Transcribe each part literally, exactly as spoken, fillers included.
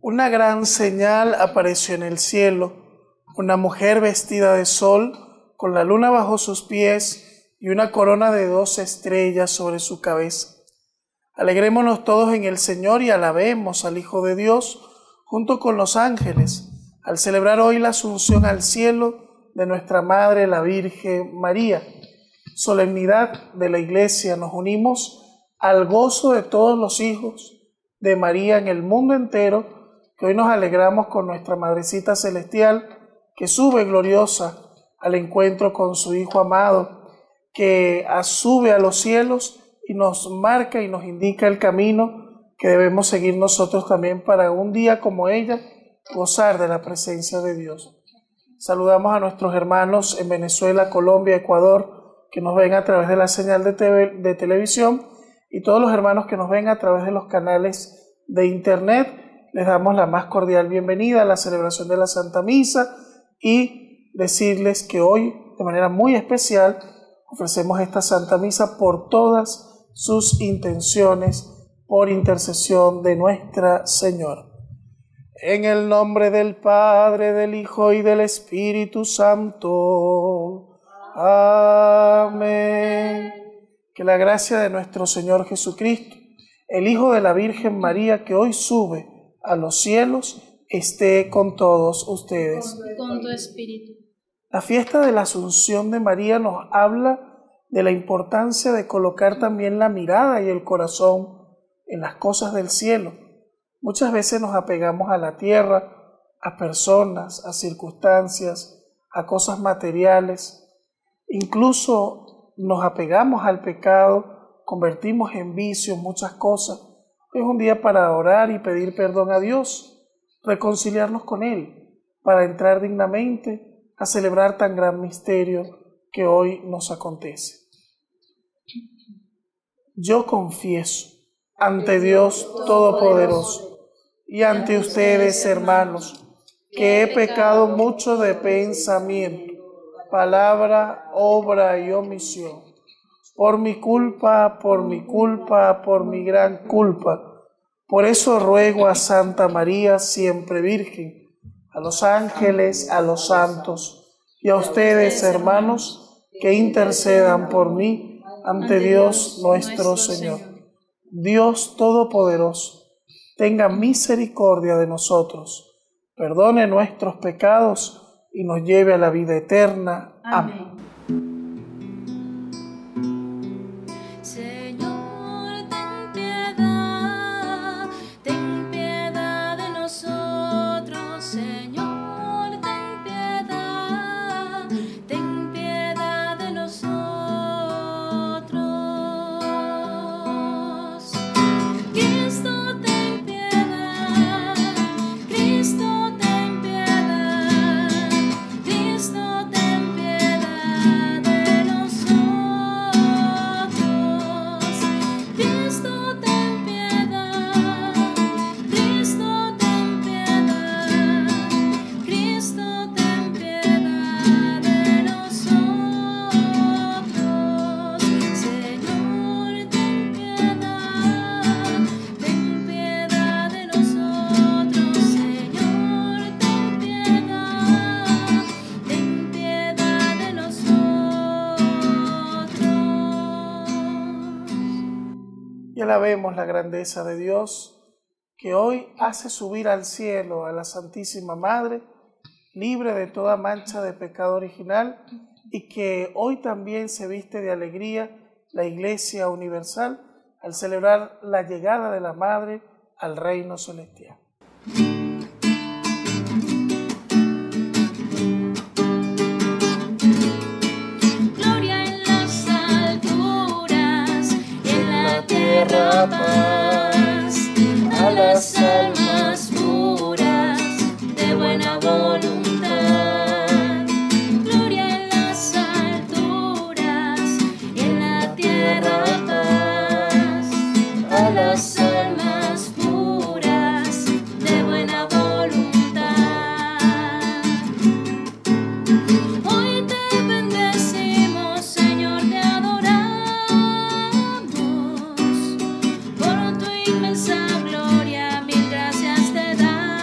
Una gran señal apareció en el cielo, una mujer vestida de sol, con la luna bajo sus pies y una corona de dos estrellas sobre su cabeza. Alegrémonos todos en el Señor y alabemos al Hijo de Dios junto con los ángeles, al celebrar hoy la asunción al cielo de nuestra Madre, la Virgen María. Solemnidad de la Iglesia, nos unimos al gozo de todos los hijos de María en el mundo entero, que hoy nos alegramos con nuestra Madrecita Celestial, que sube gloriosa al encuentro con su Hijo amado, que sube a los cielos y nos marca y nos indica el camino que debemos seguir nosotros también para un día como ella, gozar de la presencia de Dios. Saludamos a nuestros hermanos en Venezuela, Colombia, Ecuador, que nos ven a través de la señal de, TV, de televisión, y todos los hermanos que nos ven a través de los canales de internet. Les damos la más cordial bienvenida a la celebración de la Santa Misa y decirles que hoy, de manera muy especial, ofrecemos esta Santa Misa por todas sus intenciones, por intercesión de Nuestra Señora. En el nombre del Padre, del Hijo y del Espíritu Santo. Amén. Que la gracia de nuestro Señor Jesucristo, el Hijo de la Virgen María, que hoy sube a los cielos, esté con todos ustedes. Con tu espíritu. La fiesta de la Asunción de María nos habla de la importancia de colocar también la mirada y el corazón en las cosas del cielo. Muchas veces nos apegamos a la tierra, a personas, a circunstancias, a cosas materiales. Incluso nos apegamos al pecado, convertimos en vicio muchas cosas. Es un día para orar y pedir perdón a Dios, reconciliarnos con Él, para entrar dignamente a celebrar tan gran misterio que hoy nos acontece. Yo confieso ante Dios Todopoderoso y ante ustedes, hermanos, que he pecado mucho de pensamiento, palabra, obra y omisión. Por mi culpa, por mi culpa, por mi gran culpa. Por eso ruego a Santa María, siempre Virgen, a los ángeles, a los santos y a ustedes, hermanos, que intercedan por mí ante Dios nuestro Señor. Dios Todopoderoso, tenga misericordia de nosotros, perdone nuestros pecados y nos lleve a la vida eterna. Amén. Alabemos la grandeza de Dios, que hoy hace subir al cielo a la Santísima Madre, libre de toda mancha de pecado original, y que hoy también se viste de alegría la Iglesia Universal al celebrar la llegada de la Madre al reino celestial. Paz a las almas puras de buena voluntad. Gloria en las alturas y en la tierra paz a las almas puras de buena voluntad. Hoy te bendecimos, Señor, te adoramos. Por tu inmensa gloria, mil gracias te damos.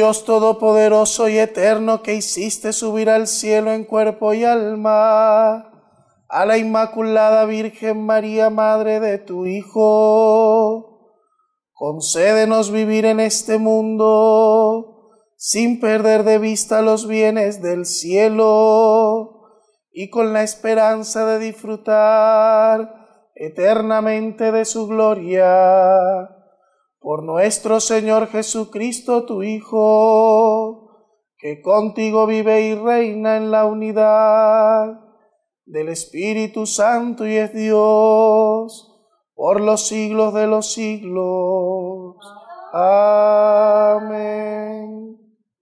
Dios todopoderoso y eterno, que hiciste subir al cielo en cuerpo y alma a la Inmaculada Virgen María, Madre de tu Hijo, concédenos vivir en este mundo sin perder de vista los bienes del cielo y con la esperanza de disfrutar eternamente de su gloria. Por nuestro Señor Jesucristo, tu Hijo, que contigo vive y reina en la unidad del Espíritu Santo y es Dios por los siglos de los siglos. Amén.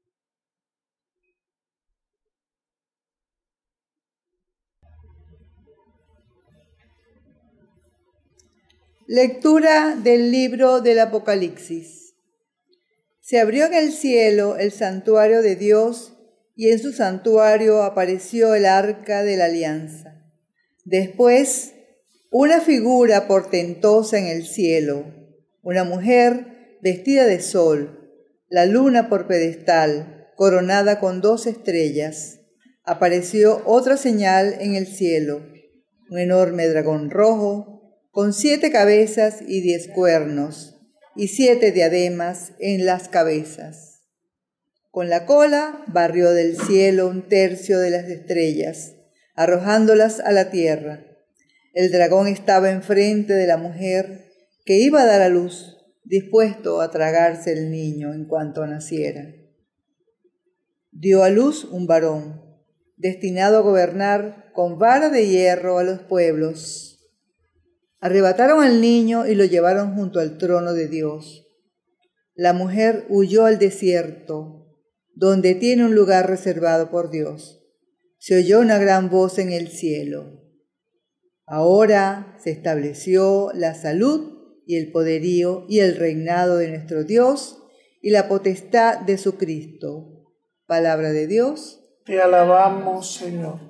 Lectura del libro del Apocalipsis. Se abrió en el cielo el santuario de Dios, y en su santuario apareció el arca de la alianza. Después, una figura portentosa en el cielo, una mujer vestida de sol, la luna por pedestal, coronada con dos estrellas. Apareció otra señal en el cielo, un enorme dragón rojo, con siete cabezas y diez cuernos, y siete diademas en las cabezas. Con la cola barrió del cielo un tercio de las estrellas, arrojándolas a la tierra. El dragón estaba enfrente de la mujer que iba a dar a luz, dispuesto a tragarse el niño en cuanto naciera. Dio a luz un varón, destinado a gobernar con vara de hierro a los pueblos. Arrebataron al niño y lo llevaron junto al trono de Dios. La mujer huyó al desierto, donde tiene un lugar reservado por Dios. Se oyó una gran voz en el cielo. Ahora se estableció la salud y el poderío y el reinado de nuestro Dios y la potestad de su Cristo. Palabra de Dios. Te alabamos, Señor.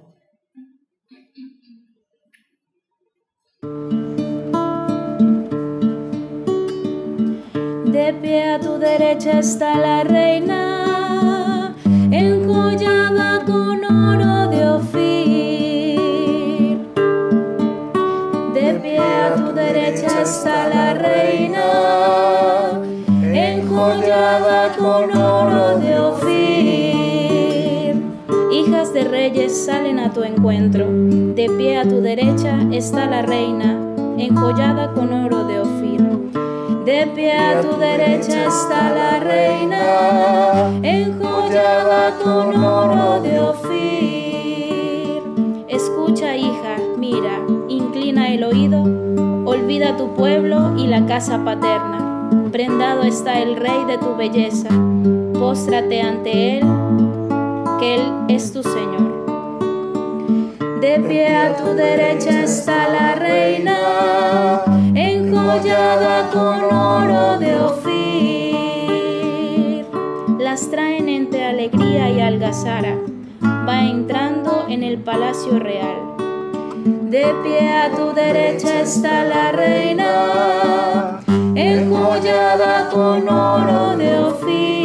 De pie a tu derecha está la reina, enjollada con oro de Ofir. De pie a tu derecha está la reina, enjollada con oro de Ofir. Hijas de reyes salen a tu encuentro, de pie a tu derecha está la reina, enjollada con oro de Ofir. De pie a tu derecha está la reina, enjollada con oro de Ofir. Escucha, hija, mira, inclina el oído, olvida tu pueblo y la casa paterna. Prendado está el rey de tu belleza, póstrate ante él, que él es tu Señor. De pie a tu derecha está la reina, enjollada con oro de Ofir. Las traen entre alegría y algazara, va entrando en el palacio real. De pie a tu derecha está la reina, enjollada con oro de Ofir.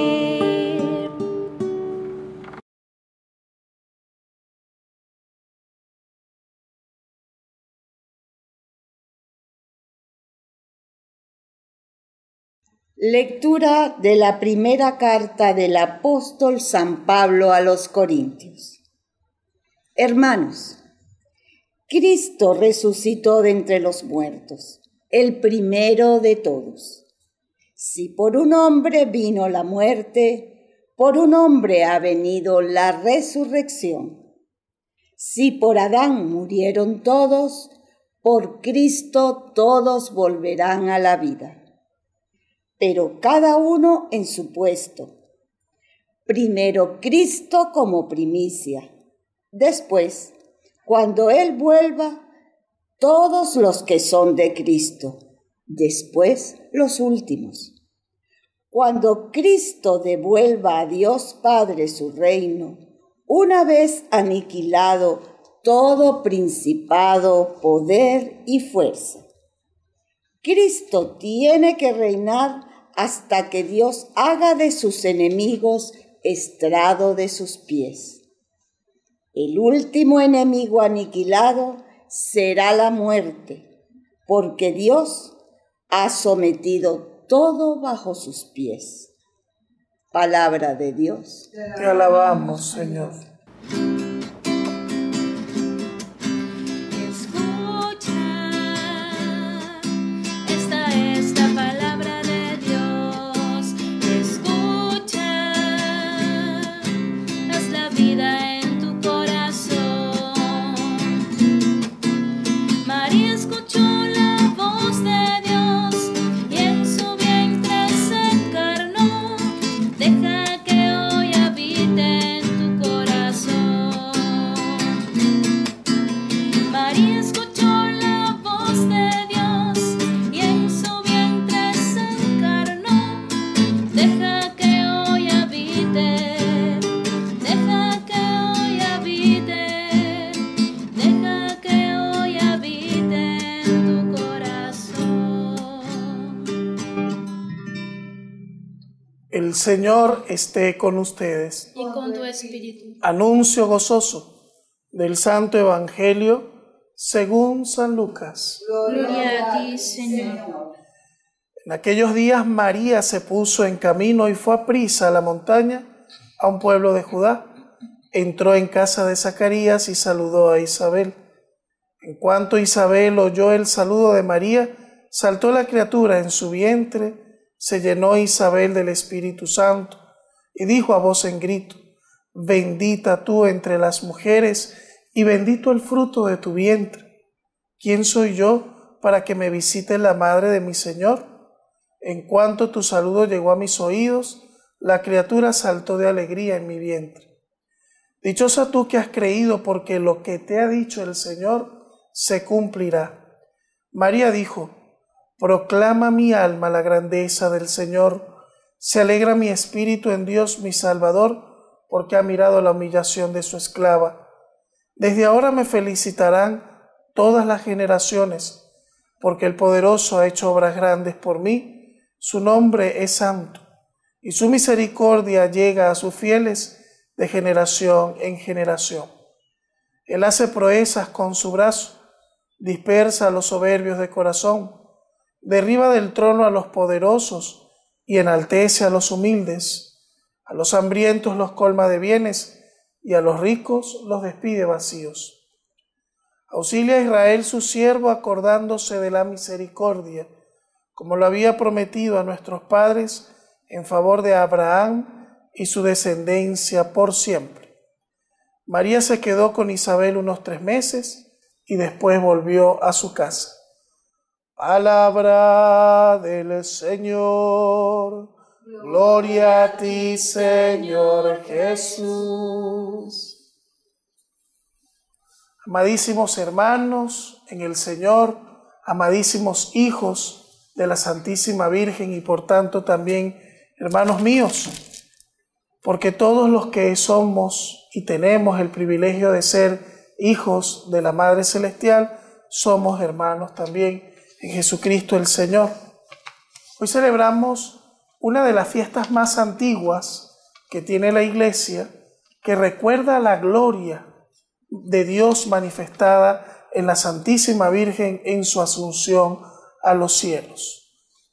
Lectura de la primera carta del apóstol San Pablo a los Corintios. Hermanos, Cristo resucitó de entre los muertos, el primero de todos. Si por un hombre vino la muerte, por un hombre ha venido la resurrección. Si por Adán murieron todos, por Cristo todos volverán a la vida. Pero cada uno en su puesto. Primero Cristo como primicia. Después, cuando Él vuelva, todos los que son de Cristo. Después, los últimos. Cuando Cristo devuelva a Dios Padre su reino, una vez aniquilado todo principado, poder y fuerza. Cristo tiene que reinar hasta que Dios haga de sus enemigos estrado de sus pies. El último enemigo aniquilado será la muerte, porque Dios ha sometido todo bajo sus pies. Palabra de Dios. Te alabamos, Señor. El Señor esté con ustedes. Y con tu espíritu. Anuncio gozoso del Santo Evangelio según San Lucas. Gloria a ti, Señor. En aquellos días María se puso en camino y fue a prisa a la montaña, a un pueblo de Judá. Entró en casa de Zacarías y saludó a Isabel. En cuanto Isabel oyó el saludo de María, saltó la criatura en su vientre. Se llenó Isabel del Espíritu Santo y dijo a voz en grito: bendita tú entre las mujeres y bendito el fruto de tu vientre. ¿Quién soy yo para que me visite la madre de mi Señor? En cuanto tu saludo llegó a mis oídos, la criatura saltó de alegría en mi vientre. Dichosa tú que has creído, porque lo que te ha dicho el Señor se cumplirá. María dijo: proclama mi alma la grandeza del Señor. Se alegra mi espíritu en Dios mi Salvador, porque ha mirado la humillación de su esclava. Desde ahora me felicitarán todas las generaciones, porque el Poderoso ha hecho obras grandes por mí. Su nombre es santo, y su misericordia llega a sus fieles de generación en generación. Él hace proezas con su brazo, dispersa a los soberbios de corazón, derriba del trono a los poderosos y enaltece a los humildes. A los hambrientos los colma de bienes y a los ricos los despide vacíos. Auxilia a Israel su siervo, acordándose de la misericordia, como lo había prometido a nuestros padres, en favor de Abraham y su descendencia por siempre. María se quedó con Isabel unos tres meses y después volvió a su casa. Palabra del Señor. Gloria a ti, Señor Jesús. Amadísimos hermanos en el Señor, amadísimos hijos de la Santísima Virgen y por tanto también hermanos míos, porque todos los que somos y tenemos el privilegio de ser hijos de la Madre Celestial, somos hermanos también en Jesucristo el Señor. Hoy celebramos una de las fiestas más antiguas que tiene la Iglesia, que recuerda la gloria de Dios manifestada en la Santísima Virgen en su asunción a los cielos.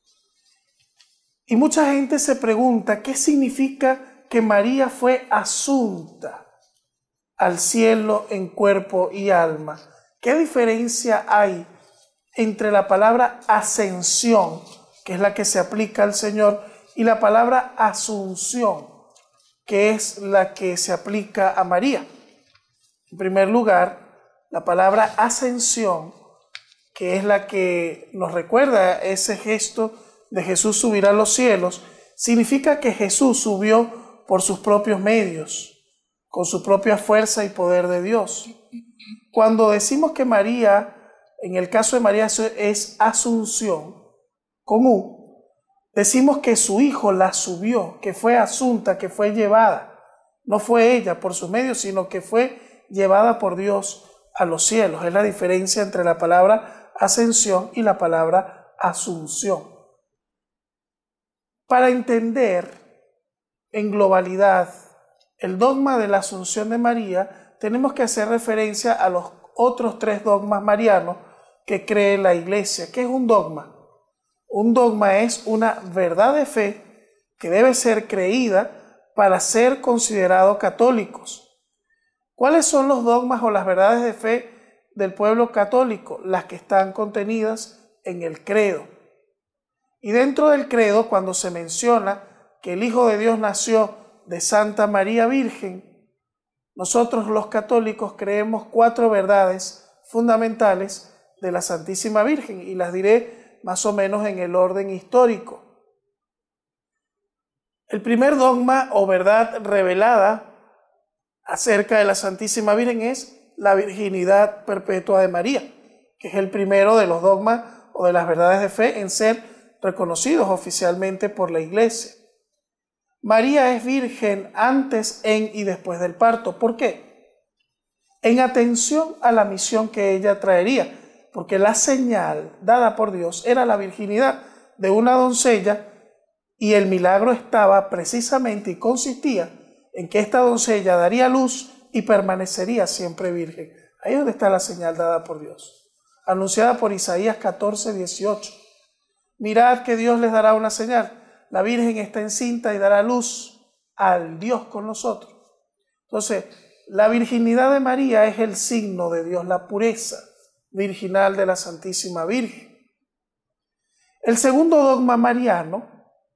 Y mucha gente se pregunta, ¿qué significa que María fue asunta al cielo en cuerpo y alma? ¿Qué diferencia hay entre la palabra ascensión, que es la que se aplica al Señor, y la palabra asunción, que es la que se aplica a María? En primer lugar, la palabra ascensión, que es la que nos recuerda ese gesto de Jesús subir a los cielos, significa que Jesús subió por sus propios medios, con su propia fuerza y poder de Dios. Cuando decimos que María, en el caso de María es asunción, común, decimos que su hijo la subió, que fue asunta, que fue llevada. No fue ella por sus medios, sino que fue llevada por Dios a los cielos. Es la diferencia entre la palabra ascensión y la palabra asunción. Para entender en globalidad el dogma de la Asunción de María, tenemos que hacer referencia a los otros tres dogmas marianos que cree la Iglesia. ¿Qué es un dogma? Un dogma es una verdad de fe que debe ser creída para ser considerado católicos. ¿Cuáles son los dogmas o las verdades de fe del pueblo católico? Las que están contenidas en el credo. Y dentro del credo, cuando se menciona que el Hijo de Dios nació de Santa María Virgen, nosotros los católicos creemos cuatro verdades fundamentales de la Santísima Virgen, y las diré más o menos en el orden histórico. El primer dogma o verdad revelada acerca de la Santísima Virgen es la virginidad perpetua de María, que es el primero de los dogmas o de las verdades de fe en ser reconocidos oficialmente por la Iglesia. María es virgen antes, en y después del parto. ¿Por qué? En atención a la misión que ella traería, porque la señal dada por Dios era la virginidad de una doncella, y el milagro estaba precisamente y consistía en que esta doncella daría luz y permanecería siempre virgen. Ahí es donde está la señal dada por Dios, anunciada por Isaías catorce, dieciocho. Mirad que Dios les dará una señal. La Virgen está encinta y dará luz al Dios con nosotros. Entonces, la virginidad de María es el signo de Dios, la pureza virginal de la Santísima Virgen. El segundo dogma mariano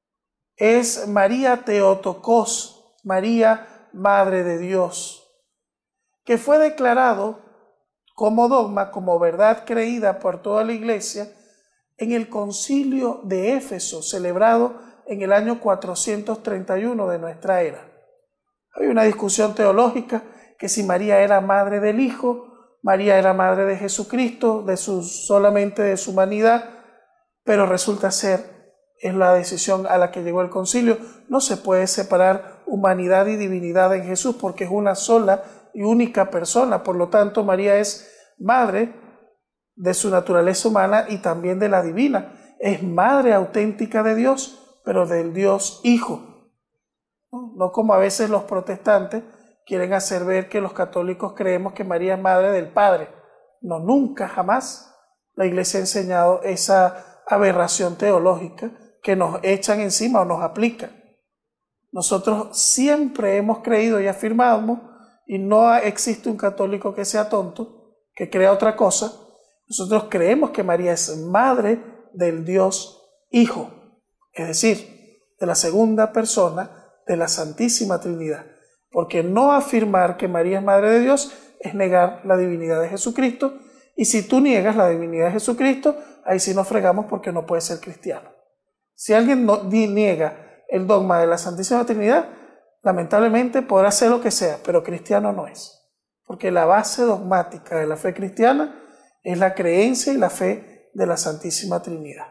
es María Theotokos, María Madre de Dios, que fue declarado como dogma, como verdad creída por toda la Iglesia en el Concilio de Éfeso, celebrado en el año cuatrocientos treinta y uno de nuestra era. Había una discusión teológica que si María era madre del Hijo, María era madre de Jesucristo, de su, solamente de su humanidad, pero resulta ser, es la decisión a la que llegó el concilio, no se puede separar humanidad y divinidad en Jesús porque es una sola y única persona. Por lo tanto, María es madre de su naturaleza humana y también de la divina. Es madre auténtica de Dios, pero del Dios Hijo. No, no como a veces los protestantes quieren hacer ver que los católicos creemos que María es madre del Padre. No, nunca, jamás la Iglesia ha enseñado esa aberración teológica que nos echan encima o nos aplican. Nosotros siempre hemos creído y afirmamos, y no existe un católico que sea tonto, que crea otra cosa. Nosotros creemos que María es madre del Dios Hijo, es decir, de la segunda persona de la Santísima Trinidad. Porque no afirmar que María es madre de Dios es negar la divinidad de Jesucristo, y si tú niegas la divinidad de Jesucristo, ahí sí nos fregamos porque no puede ser cristiano. Si alguien no, niega el dogma de la Santísima Trinidad, lamentablemente podrá ser lo que sea, pero cristiano no es. Porque la base dogmática de la fe cristiana es la creencia y la fe de la Santísima Trinidad.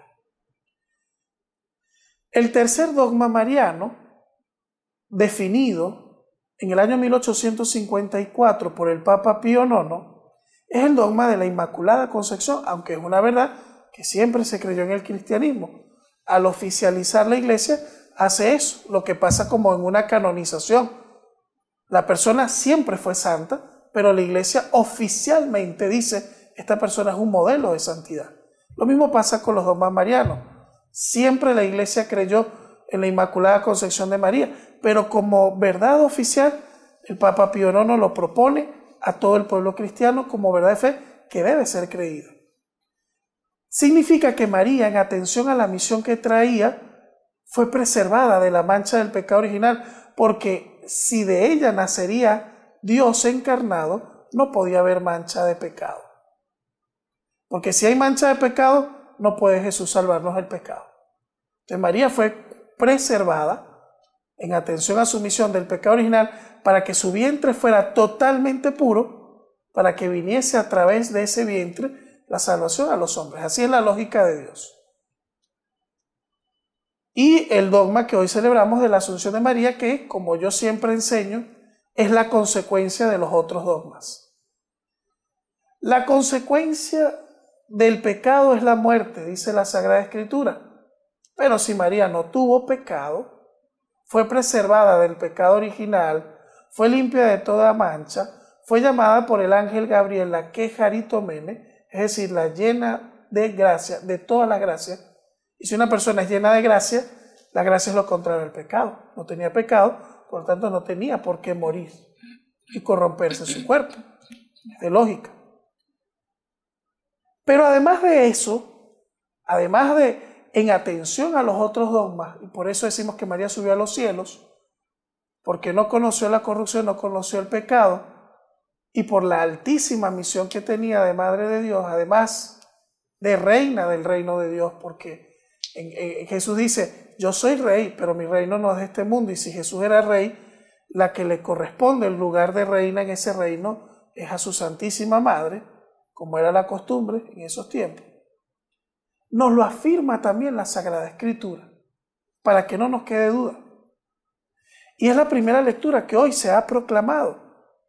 El tercer dogma mariano, definido en el año mil ochocientos cincuenta y cuatro por el Papa Pío nono, es el dogma de la Inmaculada Concepción, aunque es una verdad que siempre se creyó en el cristianismo. Al oficializar la Iglesia, hace eso, lo que pasa como en una canonización. La persona siempre fue santa, pero la Iglesia oficialmente dice, esta persona es un modelo de santidad. Lo mismo pasa con los dogmas marianos. Siempre la Iglesia creyó en la Inmaculada Concepción de María, pero como verdad oficial, el Papa Pío nono lo propone a todo el pueblo cristiano como verdad de fe que debe ser creída. Significa que María, en atención a la misión que traía, fue preservada de la mancha del pecado original, porque si de ella nacería Dios encarnado, no podía haber mancha de pecado. Porque si hay mancha de pecado, no puede Jesús salvarnos del pecado. Entonces María fue preservada en atención a su misión del pecado original para que su vientre fuera totalmente puro, para que viniese a través de ese vientre la salvación a los hombres. Así es la lógica de Dios. Y el dogma que hoy celebramos de la Asunción de María, que, como yo siempre enseño, es la consecuencia de los otros dogmas. La consecuencia del pecado es la muerte, dice la Sagrada Escritura. Pero si María no tuvo pecado, fue preservada del pecado original, fue limpia de toda mancha, fue llamada por el ángel Gabriel la quejaritomene, es decir, la llena de gracia, de toda la gracia. Y si una persona es llena de gracia, la gracia es lo contrario del pecado. No tenía pecado, por lo tanto no tenía por qué morir y corromperse su cuerpo. Es de lógica. Pero además de eso, además de en atención a los otros dogmas, y por eso decimos que María subió a los cielos, porque no conoció la corrupción, no conoció el pecado, y por la altísima misión que tenía de Madre de Dios, además de reina del reino de Dios, porque en, en, Jesús dice, yo soy rey, pero mi reino no es de este mundo, y si Jesús era rey, la que le corresponde el lugar de reina en ese reino es a su Santísima Madre, como era la costumbre en esos tiempos. Nos lo afirma también la Sagrada Escritura, para que no nos quede duda. Y es la primera lectura que hoy se ha proclamado.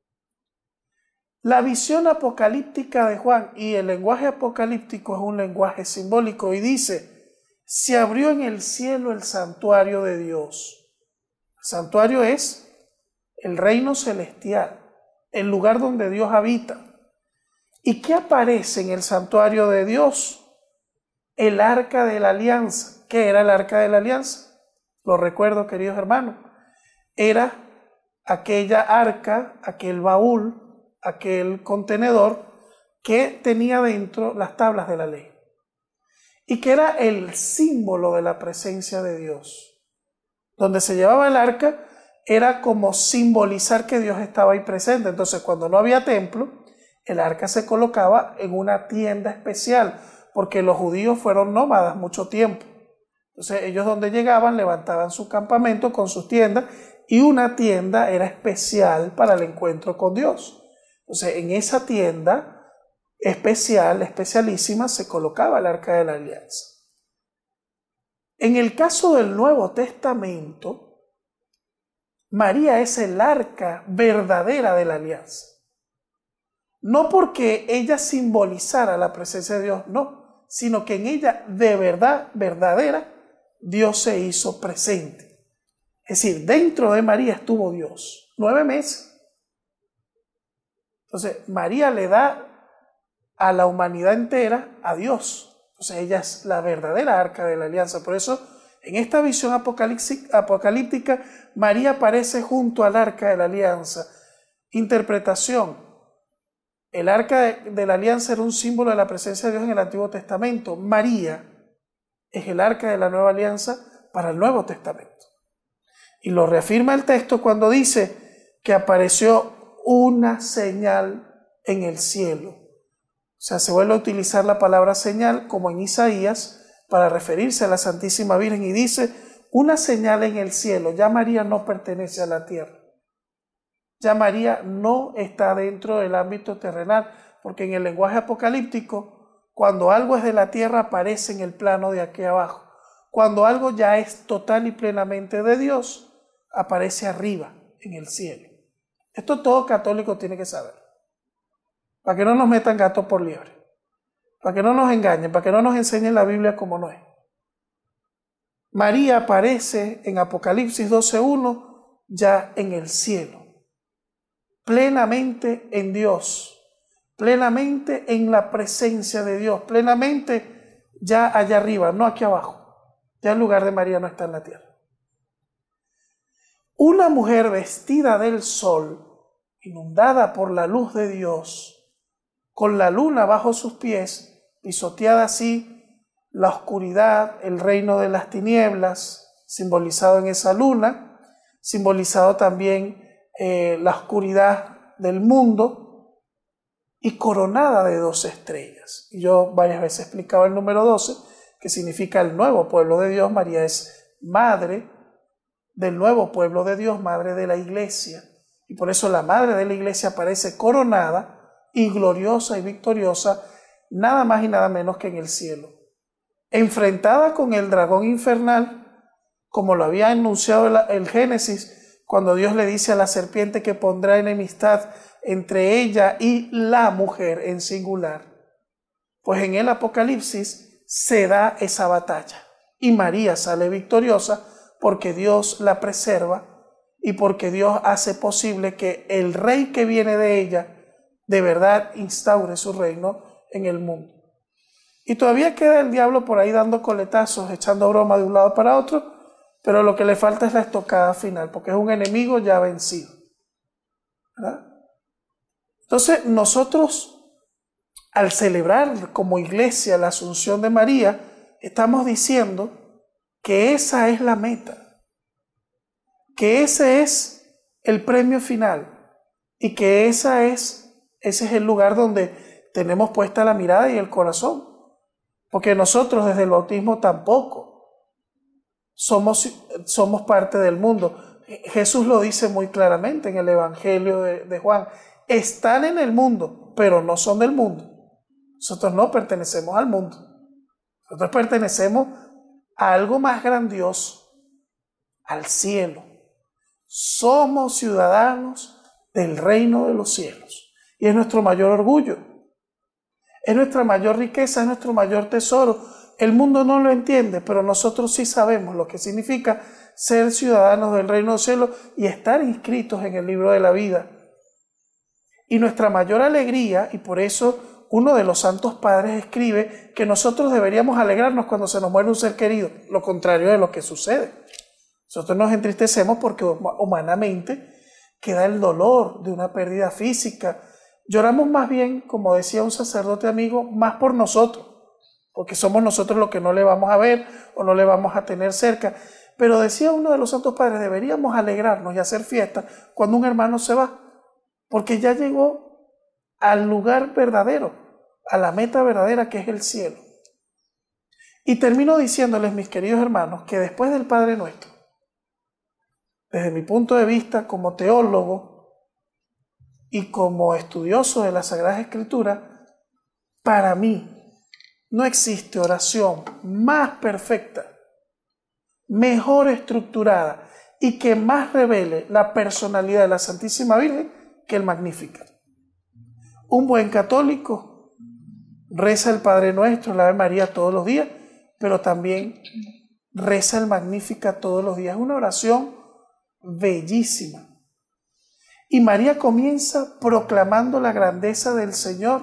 La visión apocalíptica de Juan y el lenguaje apocalíptico es un lenguaje simbólico y dice, se abrió en el cielo el santuario de Dios. El santuario es el reino celestial, el lugar donde Dios habita. ¿Y qué aparece en el santuario de Dios? El arca de la alianza. ¿Qué era el arca de la alianza? Lo recuerdo, queridos hermanos. Era aquella arca, aquel baúl, aquel contenedor que tenía dentro las tablas de la ley y que era el símbolo de la presencia de Dios. Donde se llevaba el arca era como simbolizar que Dios estaba ahí presente. Entonces, cuando no había templo, el arca se colocaba en una tienda especial, porque los judíos fueron nómadas mucho tiempo. Entonces, ellos donde llegaban levantaban su campamento con sus tiendas y una tienda era especial para el encuentro con Dios. Entonces, en esa tienda especial, especialísima, se colocaba el arca de la alianza. En el caso del Nuevo Testamento, María es el arca verdadera de la alianza. No porque ella simbolizara la presencia de Dios, no, sino que en ella de verdad, verdadera, Dios se hizo presente. Es decir, dentro de María estuvo Dios, nueve meses. Entonces, María le da a la humanidad entera a Dios. Entonces, ella es la verdadera arca de la alianza. Por eso, en esta visión apocalíptica, María aparece junto al arca de la alianza. Interpretación. El arca de, de la alianza era un símbolo de la presencia de Dios en el Antiguo Testamento. María es el arca de la nueva alianza para el Nuevo Testamento. Y lo reafirma el texto cuando dice que apareció una señal en el cielo. O sea, se vuelve a utilizar la palabra señal como en Isaías para referirse a la Santísima Virgen y dice una señal en el cielo. Ya María no pertenece a la tierra. Ya María no está dentro del ámbito terrenal, porque en el lenguaje apocalíptico, cuando algo es de la tierra, aparece en el plano de aquí abajo. Cuando algo ya es total y plenamente de Dios, aparece arriba, en el cielo. Esto todo católico tiene que saber, para que no nos metan gato por liebre, para que no nos engañen, para que no nos enseñen la Biblia como no es. María aparece en Apocalipsis doce uno ya en el cielo, plenamente en Dios, plenamente en la presencia de Dios, plenamente ya allá arriba, no aquí abajo. Ya el lugar de María no está en la tierra. Una mujer vestida del sol, inundada por la luz de Dios, con la luna bajo sus pies, pisoteada así la oscuridad, el reino de las tinieblas, simbolizado en esa luna, simbolizado también eh, la oscuridad del mundo, y coronada de doce estrellas. Y yo varias veces he explicado el número doce, que significa el nuevo pueblo de Dios. María es madre del nuevo pueblo de Dios, madre de la iglesia. Y por eso la madre de la iglesia aparece coronada y gloriosa y victoriosa, nada más y nada menos que en el cielo. Enfrentada con el dragón infernal, como lo había anunciado el Génesis, cuando Dios le dice a la serpiente que pondrá enemistad entre ella y la mujer en singular. Pues en el Apocalipsis se da esa batalla. Y María sale victoriosa porque Dios la preserva y porque Dios hace posible que el rey que viene de ella de verdad instaure su reino en el mundo. Y todavía queda el diablo por ahí dando coletazos, echando broma de un lado para otro, pero lo que le falta es la estocada final, porque es un enemigo ya vencido, ¿verdad? Entonces nosotros, al celebrar como iglesia la Asunción de María, estamos diciendo que esa es la meta, que ese es el premio final y que esa es, ese es el lugar donde tenemos puesta la mirada y el corazón, porque nosotros desde el bautismo tampoco somos, somos parte del mundo. Jesús lo dice muy claramente en el Evangelio de, de Juan: están en el mundo, pero no son del mundo. Nosotros no pertenecemos al mundo, nosotros pertenecemos a algo más grandioso, al cielo. Somos ciudadanos del reino de los cielos y es nuestro mayor orgullo, es nuestra mayor riqueza, es nuestro mayor tesoro. El mundo no lo entiende, pero nosotros sí sabemos lo que significa ser ciudadanos del reino de los cielos y estar inscritos en el libro de la vida. Y nuestra mayor alegría, y por eso uno de los santos padres escribe que nosotros deberíamos alegrarnos cuando se nos muere un ser querido, lo contrario de lo que sucede. Nosotros nos entristecemos porque humanamente queda el dolor de una pérdida física. Lloramos más bien, como decía un sacerdote amigo, más por nosotros, porque somos nosotros los que no le vamos a ver o no le vamos a tener cerca. Pero decía uno de los santos padres, deberíamos alegrarnos y hacer fiesta cuando un hermano se va, porque ya llegó al lugar verdadero, a la meta verdadera que es el cielo. Y termino diciéndoles, mis queridos hermanos, que después del Padre Nuestro, desde mi punto de vista como teólogo y como estudioso de la Sagrada Escritura, para mí no existe oración más perfecta, mejor estructurada y que más revele la personalidad de la Santísima Virgen que el Magnificat. Un buen católico reza el Padre Nuestro, la Ave María todos los días, pero también reza el Magnificat todos los días. Es una oración bellísima. Y María comienza proclamando la grandeza del Señor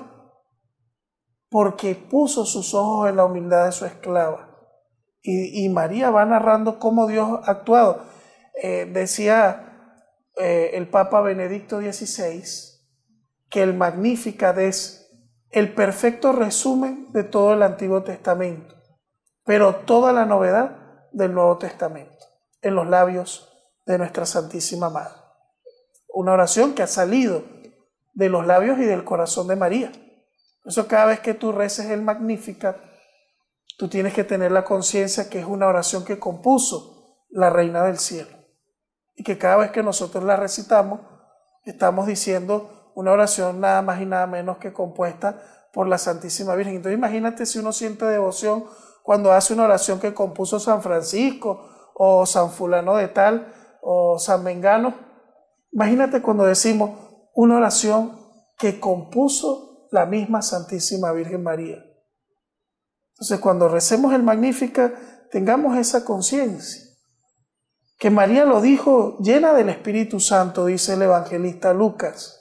porque puso sus ojos en la humildad de su esclava. Y, y María va narrando cómo Dios ha actuado. Eh, decía eh, el Papa Benedicto dieciséis que el Magnificat es el perfecto resumen de todo el Antiguo Testamento, pero toda la novedad del Nuevo Testamento, en los labios de nuestra Santísima Madre. Una oración que ha salido de los labios y del corazón de María. Por eso cada vez que tú reces el Magnificat, tú tienes que tener la conciencia que es una oración que compuso la Reina del Cielo. Y que cada vez que nosotros la recitamos, estamos diciendo una oración nada más y nada menos que compuesta por la Santísima Virgen. Entonces imagínate si uno siente devoción cuando hace una oración que compuso San Francisco o San Fulano de tal o San Mengano. Imagínate cuando decimos una oración que compuso la misma Santísima Virgen María. Entonces cuando recemos el Magnificat tengamos esa conciencia. Que María lo dijo llena del Espíritu Santo, dice el evangelista Lucas.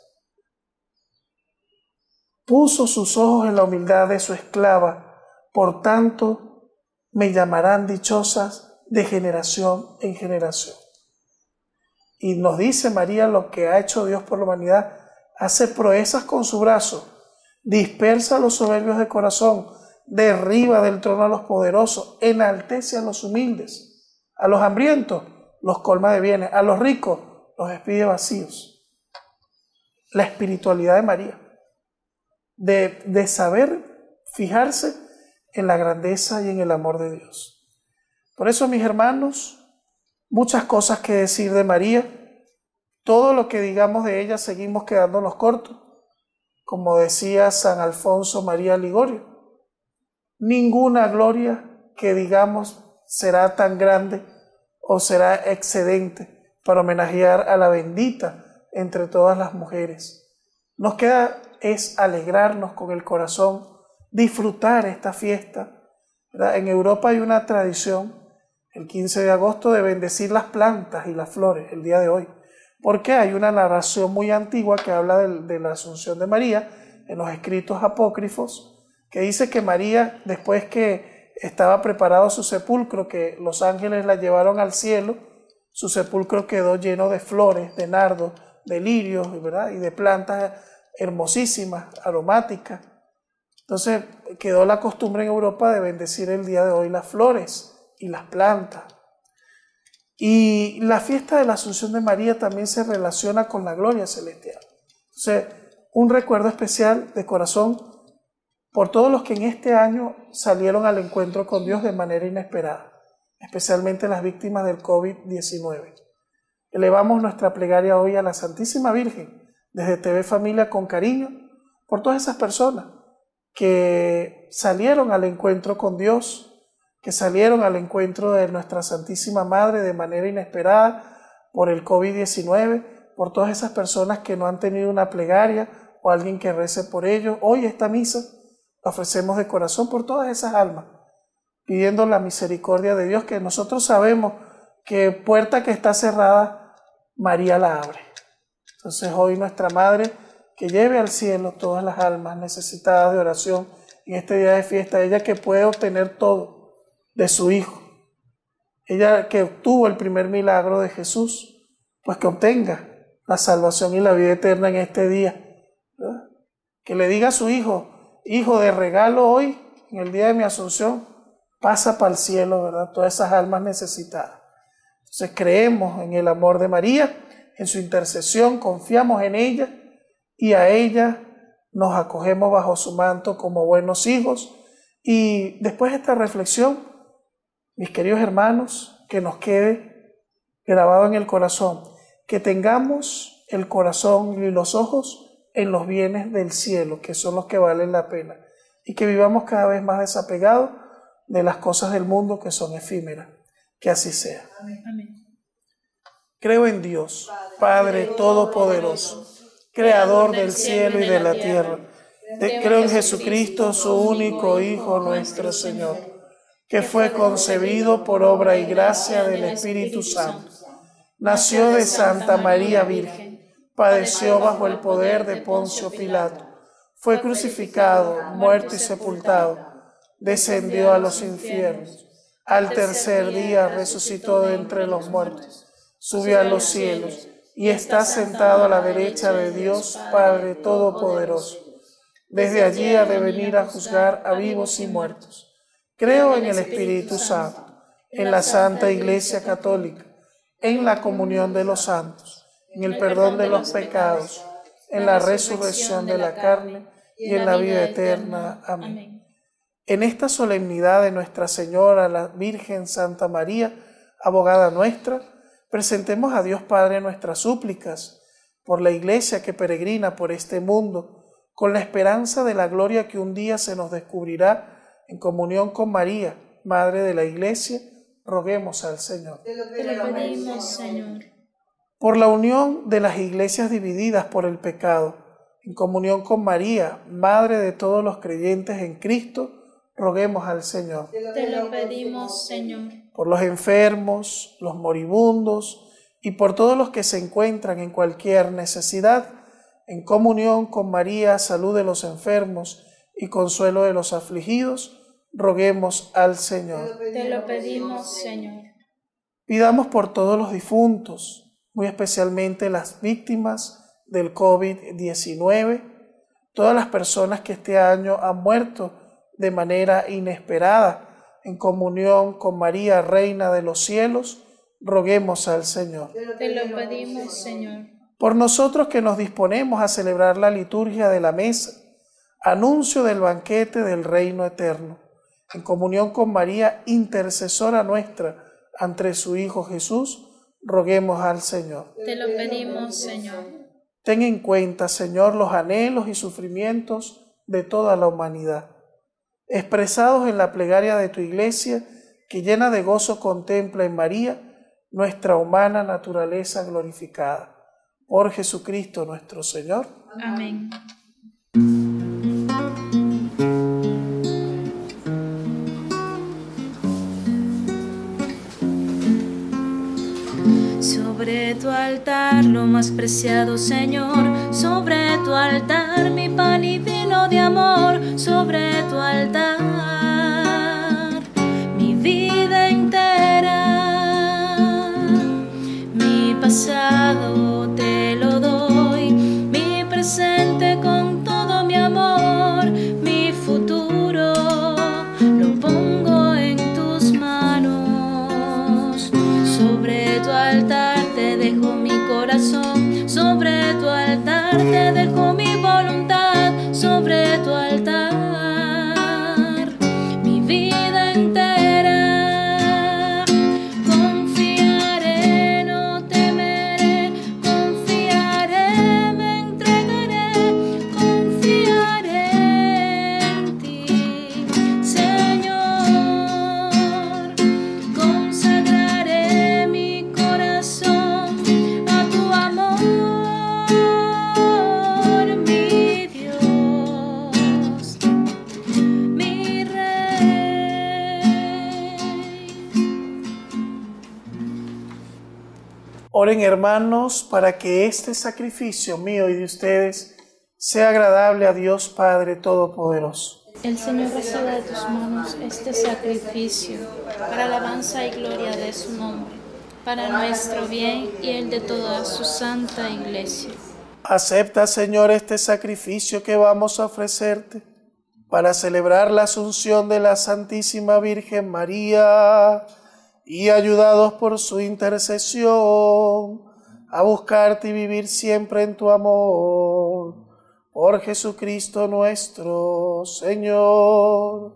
Puso sus ojos en la humildad de su esclava, por tanto me llamarán dichosas de generación en generación. Y nos dice María lo que ha hecho Dios por la humanidad: hace proezas con su brazo, dispersa a los soberbios de corazón, derriba del trono a los poderosos, enaltece a los humildes, a los hambrientos los colma de bienes, a los ricos los despide vacíos. La espiritualidad de María, de, de saber fijarse en la grandeza y en el amor de Dios. Por eso, mis hermanos, muchas cosas que decir de María. Todo lo que digamos de ella seguimos quedándonos cortos. Como decía San Alfonso María Ligorio, ninguna gloria que digamos será tan grande o será excedente para homenajear a la bendita entre todas las mujeres. Nos queda es alegrarnos con el corazón, disfrutar esta fiesta, ¿verdad? En Europa hay una tradición, el quince de agosto, de bendecir las plantas y las flores, el día de hoy. Porque hay una narración muy antigua que habla de, de la Asunción de María en los escritos apócrifos, que dice que María, después que estaba preparado su sepulcro, que los ángeles la llevaron al cielo, su sepulcro quedó lleno de flores, de nardos, de lirios, ¿verdad? Y de plantas hermosísimas, aromáticas. Entonces quedó la costumbre en Europa de bendecir el día de hoy las flores y las plantas. Y la fiesta de la Asunción de María también se relaciona con la gloria celestial. Entonces, un recuerdo especial de corazón por todos los que en este año salieron al encuentro con Dios de manera inesperada, especialmente las víctimas del COVID diecinueve. Elevamos nuestra plegaria hoy a la Santísima Virgen, desde T V Familia, con cariño, por todas esas personas que salieron al encuentro con Dios, que salieron al encuentro de nuestra Santísima Madre de manera inesperada por el COVID diecinueve, por todas esas personas que no han tenido una plegaria o alguien que rece por ellos. Hoy esta misa la ofrecemos de corazón por todas esas almas, pidiendo la misericordia de Dios, que nosotros sabemos que puerta que está cerrada, María la abre. Entonces hoy nuestra Madre, que lleve al cielo todas las almas necesitadas de oración en este día de fiesta, ella que puede obtener todo de su Hijo, ella que obtuvo el primer milagro de Jesús, pues que obtenga la salvación y la vida eterna en este día, ¿verdad? Que le diga a su Hijo: hijo, de regalo hoy, en el día de mi Asunción, pasa para el cielo, ¿verdad? Todas esas almas necesitadas. Entonces creemos en el amor de María, en su intercesión, confiamos en ella y a ella nos acogemos bajo su manto como buenos hijos. Y después de esta reflexión, mis queridos hermanos, que nos quede grabado en el corazón, que tengamos el corazón y los ojos en los bienes del cielo, que son los que valen la pena, y que vivamos cada vez más desapegados de las cosas del mundo que son efímeras. Que así sea. Amén. Creo en Dios, Padre Todopoderoso, Creador del cielo y de la tierra. Creo en Jesucristo, su único Hijo, nuestro Señor, que fue concebido por obra y gracia del Espíritu Santo. Nació de Santa María Virgen, padeció bajo el poder de Poncio Pilato, fue crucificado, muerto y sepultado, descendió a los infiernos, al tercer día resucitó de entre los muertos, subió a los cielos y está sentado a la derecha de Dios Padre Todopoderoso. Desde allí ha de venir a juzgar a vivos y muertos. Creo en el Espíritu Santo, en la Santa Iglesia Católica, en la comunión de los santos, en el perdón de los pecados, en la resurrección de la carne y en la vida eterna. Amén. En esta solemnidad de Nuestra Señora, la Virgen Santa María, abogada nuestra, presentemos a Dios Padre nuestras súplicas por la Iglesia que peregrina por este mundo, con la esperanza de la gloria que un día se nos descubrirá en comunión con María, Madre de la Iglesia. Roguemos al Señor. Te lo pedimos, Señor. Por la unión de las iglesias divididas por el pecado, en comunión con María, Madre de todos los creyentes en Cristo, roguemos al Señor. Te lo pedimos, Señor. Por los enfermos, los moribundos y por todos los que se encuentran en cualquier necesidad, en comunión con María, salud de los enfermos y consuelo de los afligidos, roguemos al Señor. Te lo pedimos, Señor. Pidamos por todos los difuntos, muy especialmente las víctimas del COVID diecinueve, todas las personas que este año han muerto de manera inesperada, en comunión con María, Reina de los cielos, roguemos al Señor. Te lo pedimos, Señor. Por nosotros que nos disponemos a celebrar la liturgia de la mesa, anuncio del banquete del reino eterno, en comunión con María, intercesora nuestra, ante su Hijo Jesús, roguemos al Señor. Te lo pedimos, Señor. Ten en cuenta, Señor, los anhelos y sufrimientos de toda la humanidad, expresados en la plegaria de tu Iglesia, que llena de gozo contempla en María nuestra humana naturaleza glorificada. Por Jesucristo nuestro Señor. Amén. Sobre tu altar, lo más preciado, Señor, sobre tu altar, mi pan y vino de amor, sobre tu altar, mi vida entera, mi pasado te lo doy, mi presente con todo mi amor, mi futuro lo pongo en tus manos. Sobre tu altar te dejo mi corazón, sobre tu altar te dejo mi voluntad, sobre tu altar mi vida entera. Confiaré, no temeré, confiaré, me entregaré, confiaré en ti, Señor. Consagraré mi corazón a tu amor, mi Dios, mi Rey. Oren, hermanos, para que este sacrificio mío y de ustedes sea agradable a Dios Padre Todopoderoso. El Señor reciba de tus manos este sacrificio para alabanza y gloria de su nombre, para nuestro bien y el de toda su santa iglesia. Acepta, Señor, este sacrificio que vamos a ofrecerte para celebrar la asunción de la Santísima Virgen María y, ayudados por su intercesión, a buscarte y vivir siempre en tu amor. Por Jesucristo nuestro Señor.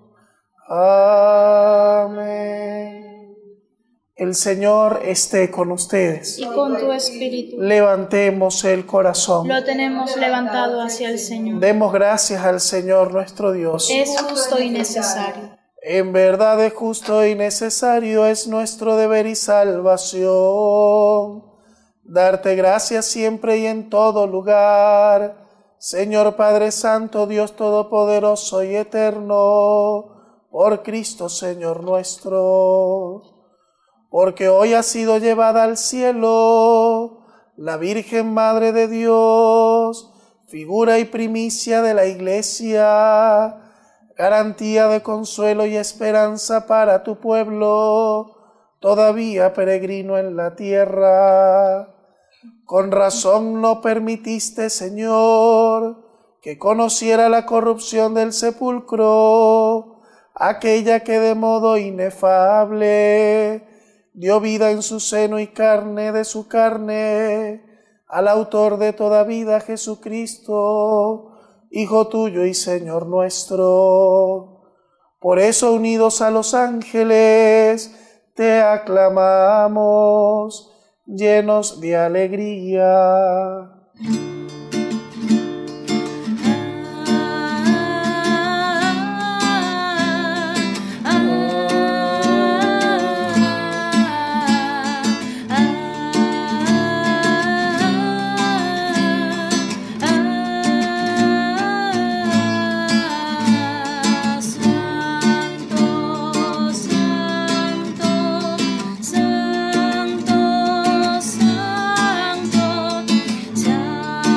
Amén. El Señor esté con ustedes. Y con tu espíritu. Levantemos el corazón. Lo tenemos levantado hacia el Señor. Demos gracias al Señor nuestro Dios. Es justo y necesario. En verdad es justo y necesario, es nuestro deber y salvación. Darte gracias siempre y en todo lugar, Señor Padre Santo, Dios Todopoderoso y Eterno, por Cristo Señor nuestro. Porque hoy ha sido llevada al cielo la Virgen Madre de Dios, figura y primicia de la Iglesia, garantía de consuelo y esperanza para tu pueblo, todavía peregrino en la tierra. Con razón no permitiste, Señor, que conociera la corrupción del sepulcro, aquella que de modo inefable dio vida en su seno y carne de su carne, al autor de toda vida, Jesucristo, Hijo tuyo y Señor nuestro. Por eso, unidos a los ángeles, te aclamamos, llenos de alegría. Santo, Santo, Santo,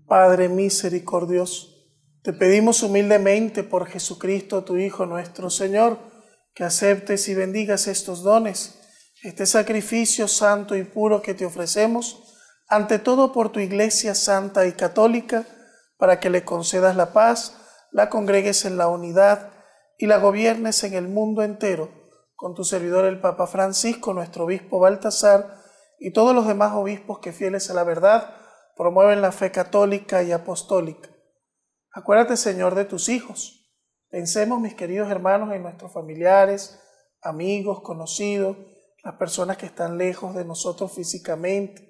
Padre misericordioso, te pedimos humildemente por Jesucristo, tu Hijo nuestro Señor, que aceptes y bendigas estos dones, este sacrificio santo y puro que te ofrecemos, ante todo por tu Iglesia santa y católica, para que le concedas la paz, la congregues en la unidad y la gobiernes en el mundo entero, con tu servidor el Papa Francisco, nuestro obispo Baltasar y todos los demás obispos que, fieles a la verdad, promueven la fe católica y apostólica. Acuérdate, Señor, de tus hijos. Pensemos, mis queridos hermanos, en nuestros familiares, amigos, conocidos, las personas que están lejos de nosotros físicamente.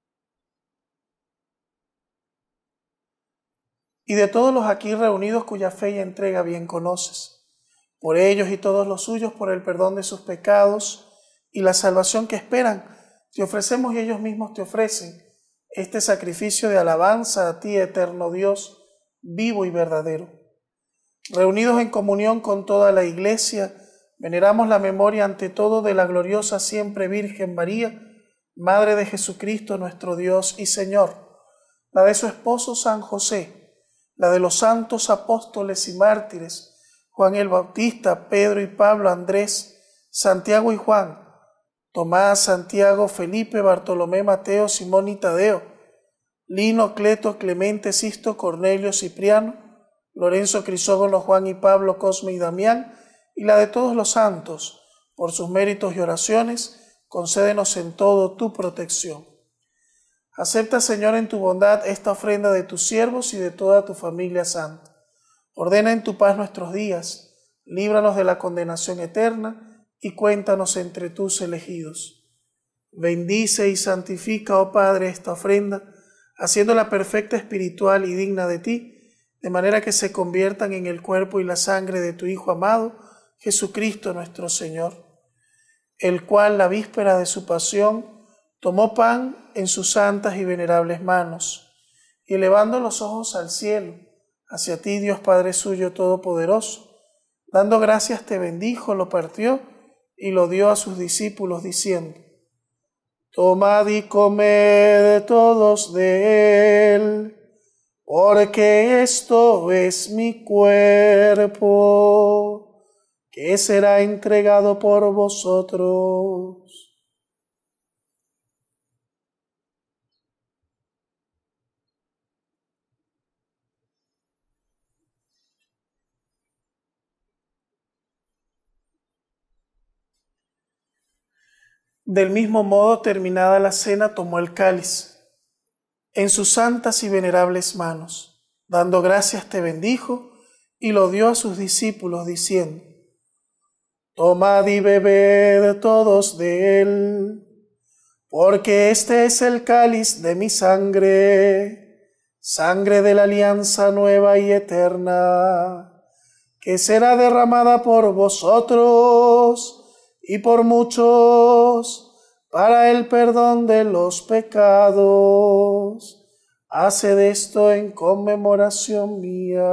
Y de todos los aquí reunidos cuya fe y entrega bien conoces. Por ellos y todos los suyos, por el perdón de sus pecados y la salvación que esperan, te ofrecemos y ellos mismos te ofrecen este sacrificio de alabanza a ti, eterno Dios, vivo y verdadero. Reunidos en comunión con toda la Iglesia, veneramos la memoria ante todo de la gloriosa siempre Virgen María, Madre de Jesucristo nuestro Dios y Señor, la de su esposo San José, la de los santos apóstoles y mártires, Juan el Bautista, Pedro y Pablo, Andrés, Santiago y Juan, Tomás, Santiago, Felipe, Bartolomé, Mateo, Simón y Tadeo, Lino, Cleto, Clemente, Sisto, Cornelio, Cipriano, Lorenzo, Crisógono, Juan y Pablo, Cosme y Damián, y la de todos los santos, por sus méritos y oraciones, concédenos en todo tu protección. Acepta, Señor, en tu bondad esta ofrenda de tus siervos y de toda tu familia santa. Ordena en tu paz nuestros días, líbranos de la condenación eterna y cuéntanos entre tus elegidos. Bendice y santifica, oh Padre, esta ofrenda, haciéndola perfecta, espiritual y digna de ti, de manera que se conviertan en el cuerpo y la sangre de tu Hijo amado, Jesucristo nuestro Señor, el cual, la víspera de su pasión, tomó pan en sus santas y venerables manos, y elevando los ojos al cielo, hacia ti, Dios Padre suyo todopoderoso, dando gracias te bendijo, lo partió y lo dio a sus discípulos, diciendo: Tomad y comed todos de él, porque esto es mi cuerpo, que será entregado por vosotros. Del mismo modo, terminada la cena, tomó el cáliz en sus santas y venerables manos, dando gracias te bendijo y lo dio a sus discípulos, diciendo: Tomad y bebed todos de él, porque este es el cáliz de mi sangre, sangre de la alianza nueva y eterna, que será derramada por vosotros y por muchos para el perdón de los pecados. Haced esto en conmemoración mía.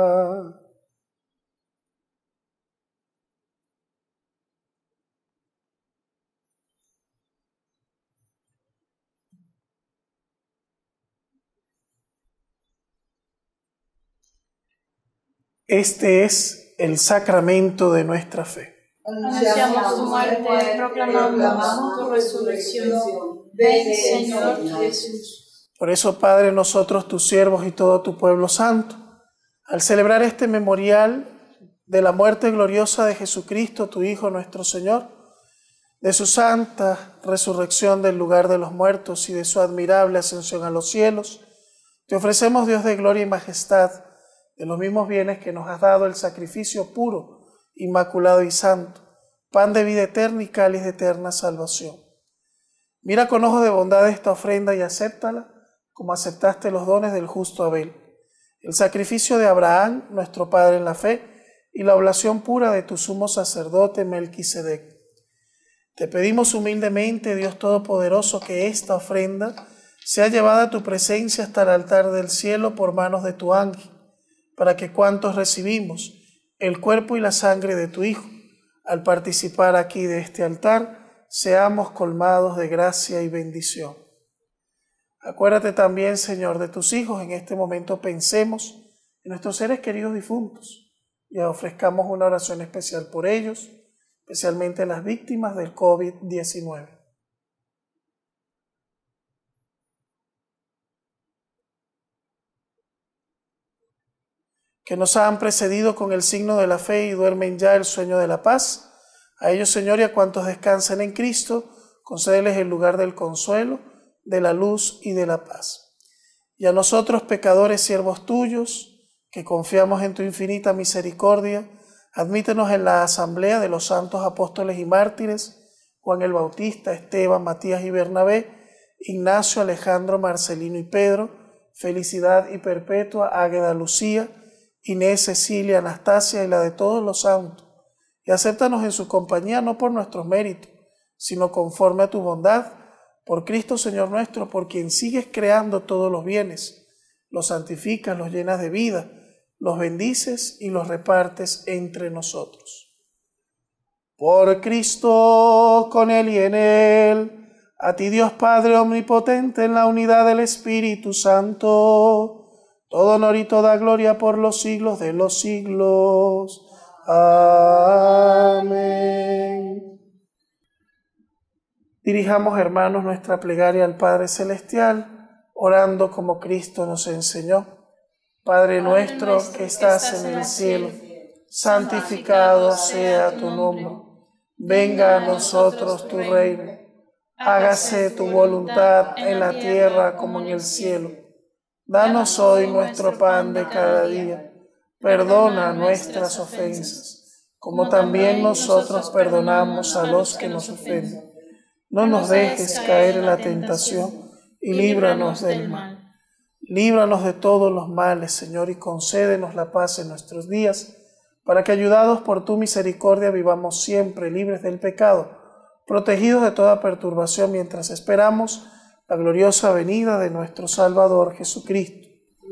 Este es el sacramento de nuestra fe. Anunciamos tu muerte, proclamamos tu resurrección. Ven, Señor Jesús. Por eso, Padre, nosotros, tus siervos y todo tu pueblo santo, al celebrar este memorial de la muerte gloriosa de Jesucristo, tu Hijo nuestro Señor, de su santa resurrección del lugar de los muertos y de su admirable ascensión a los cielos, te ofrecemos, Dios de gloria y majestad, de los mismos bienes que nos has dado, el sacrificio puro, inmaculado y santo, pan de vida eterna y cáliz de eterna salvación. Mira con ojos de bondad esta ofrenda y acéptala como aceptaste los dones del justo Abel, el sacrificio de Abraham, nuestro Padre en la fe, y la oblación pura de tu sumo sacerdote Melquisedec. Te pedimos humildemente, Dios Todopoderoso, que esta ofrenda sea llevada a tu presencia hasta el altar del cielo por manos de tu ángel, para que cuantos recibimos el cuerpo y la sangre de tu Hijo, al participar aquí de este altar, seamos colmados de gracia y bendición. Acuérdate también, Señor, de tus hijos. En este momento pensemos en nuestros seres queridos difuntos y ofrezcamos una oración especial por ellos, especialmente las víctimas del COVID diecinueve. Que nos han precedido con el signo de la fe y duermen ya el sueño de la paz. A ellos, Señor, y a cuantos descansan en Cristo, concédeles el lugar del consuelo, de la luz y de la paz. Y a nosotros, pecadores, siervos tuyos, que confiamos en tu infinita misericordia, admítenos en la asamblea de los santos apóstoles y mártires, Juan el Bautista, Esteban, Matías y Bernabé, Ignacio, Alejandro, Marcelino y Pedro, Felicidad y Perpetua, Águeda, Lucía, Inés, Cecilia, Anastasia y la de todos los santos, y acéptanos en su compañía no por nuestros méritos, sino conforme a tu bondad, por Cristo Señor nuestro, por quien sigues creando todos los bienes, los santificas, los llenas de vida, los bendices y los repartes entre nosotros. Por Cristo, con Él y en Él, a ti Dios Padre omnipotente, en la unidad del Espíritu Santo, todo honor y toda gloria por los siglos de los siglos. Amén. Dirijamos, hermanos, nuestra plegaria al Padre Celestial, orando como Cristo nos enseñó. Padre nuestro que estás en el cielo, santificado sea tu nombre. Venga a nosotros tu reino. Hágase tu voluntad en la tierra como en el cielo. Danos hoy nuestro pan de cada día. Perdona nuestras ofensas, como también nosotros perdonamos a los que nos ofenden. No nos dejes caer en la tentación y líbranos del mal. Líbranos de todos los males, Señor, y concédenos la paz en nuestros días, para que, ayudados por tu misericordia, vivamos siempre libres del pecado, protegidos de toda perturbación, mientras esperamos la gloriosa venida de nuestro Salvador Jesucristo.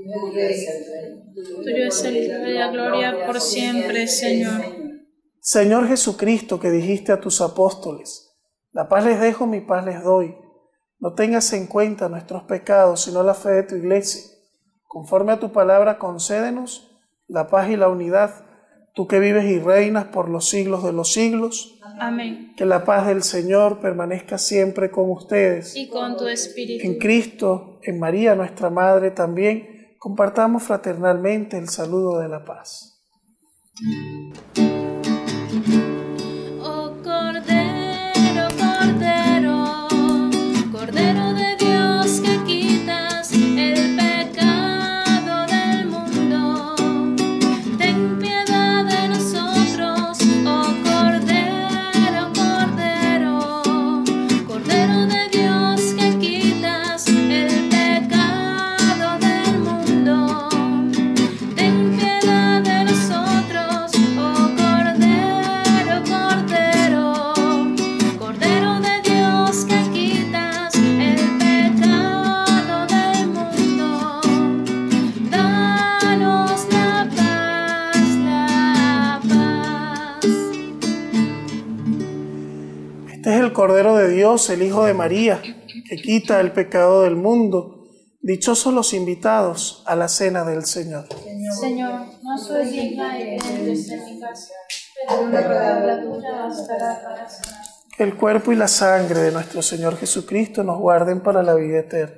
Tuyo es el reino y la gloria por siempre, Señor. Señor Jesucristo, que dijiste a tus apóstoles: la paz les dejo, mi paz les doy. No tengas en cuenta nuestros pecados, sino la fe de tu iglesia. Conforme a tu palabra, concédenos la paz y la unidad, tú que vives y reinas por los siglos de los siglos. Amén. Que la paz del Señor permanezca siempre con ustedes. Y con tu espíritu. En Cristo, en María, nuestra Madre, también compartamos fraternalmente el saludo de la paz. Oh Cordero, Cordero, Cordero de Dios, que quitas el pecado del mundo, ten piedad de nosotros, oh Cordero, Cordero, Cordero de Dios, que quitas el pecado del mundo, ten piedad de nosotros, oh Cordero, Cordero, Cordero de Dios, que quitas el pecado del mundo. Danos la paz, la paz. Este es el Cordero de Dios, el Hijo de María, que quita el pecado del mundo. Dichosos los invitados a la cena del Señor. Señor, no soy digna de que entres en mi casa, pero una palabra tuya bastará para sanar. Que el cuerpo y la sangre de nuestro Señor Jesucristo nos guarden para la vida eterna.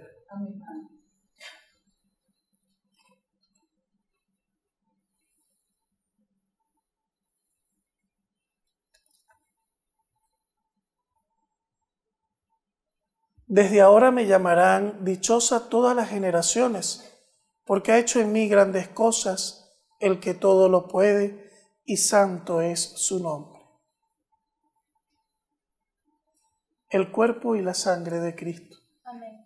Desde ahora me llamarán dichosa todas las generaciones, porque ha hecho en mí grandes cosas el que todo lo puede, y santo es su nombre. El cuerpo y la sangre de Cristo. Amén.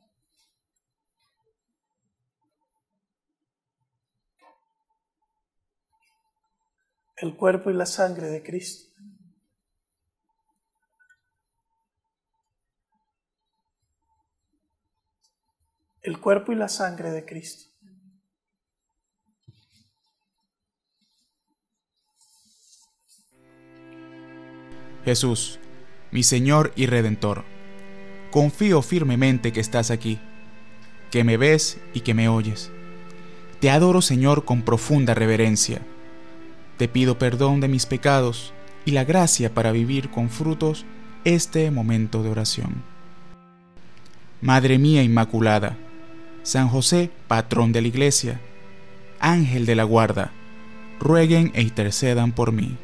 El cuerpo y la sangre de Cristo. El cuerpo y la sangre de Cristo. Jesús, mi Señor y Redentor, confío firmemente que estás aquí, que me ves y que me oyes. Te adoro, Señor, con profunda reverencia. Te pido perdón de mis pecados y la gracia para vivir con frutos este momento de oración. Madre mía Inmaculada, San José, patrón de la Iglesia, Ángel de la guarda, rueguen e intercedan por mí.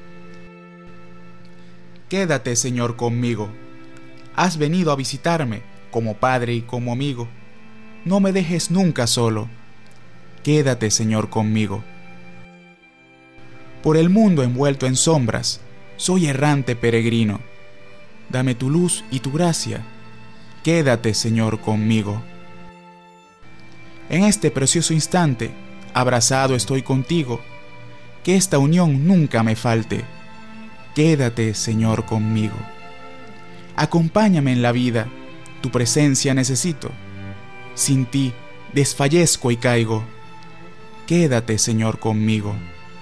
Quédate, Señor, conmigo. Has venido a visitarme como padre y como amigo. No me dejes nunca solo. Quédate, Señor, conmigo. Por el mundo envuelto en sombras, soy errante peregrino. Dame tu luz y tu gracia. Quédate, Señor, conmigo. En este precioso instante, abrazado estoy contigo. Que esta unión nunca me falte. Quédate, Señor, conmigo. Acompáñame en la vida, tu presencia necesito. Sin ti desfallezco y caigo. Quédate, Señor, conmigo.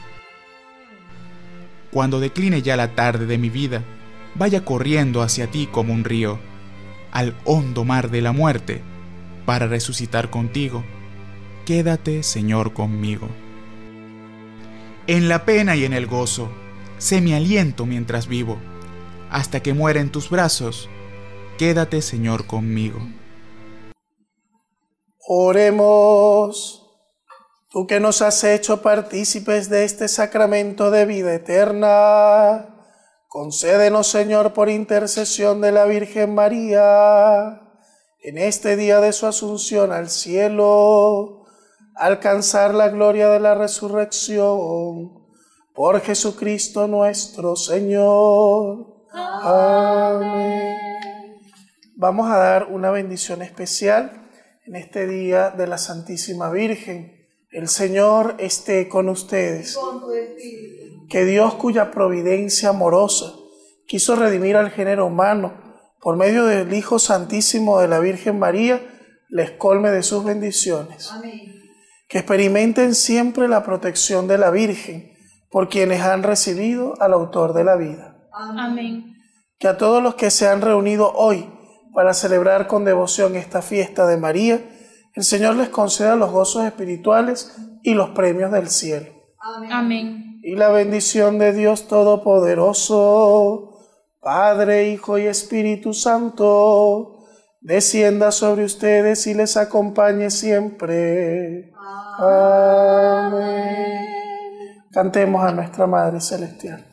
Cuando decline ya la tarde de mi vida, vaya corriendo hacia ti como un río, al hondo mar de la muerte, para resucitar contigo. Quédate, Señor, conmigo. En la pena y en el gozo, sé mi aliento mientras vivo, hasta que muera en tus brazos. Quédate, Señor, conmigo. Oremos. Tú que nos has hecho partícipes de este sacramento de vida eterna, concédenos, Señor, por intercesión de la Virgen María, en este día de su asunción al cielo, alcanzar la gloria de la resurrección. Por Jesucristo nuestro Señor. Amén. Vamos a dar una bendición especial en este día de la Santísima Virgen. El Señor esté con ustedes. Que Dios, cuya providencia amorosa quiso redimir al género humano por medio del Hijo Santísimo de la Virgen María, les colme de sus bendiciones. Amén. Que experimenten siempre la protección de la Virgen por quienes han recibido al Autor de la vida. Amén. Que a todos los que se han reunido hoy para celebrar con devoción esta fiesta de María, el Señor les conceda los gozos espirituales y los premios del cielo. Amén. Y la bendición de Dios Todopoderoso, Padre, Hijo y Espíritu Santo, descienda sobre ustedes y les acompañe siempre. Amén. Cantemos a nuestra Madre Celestial.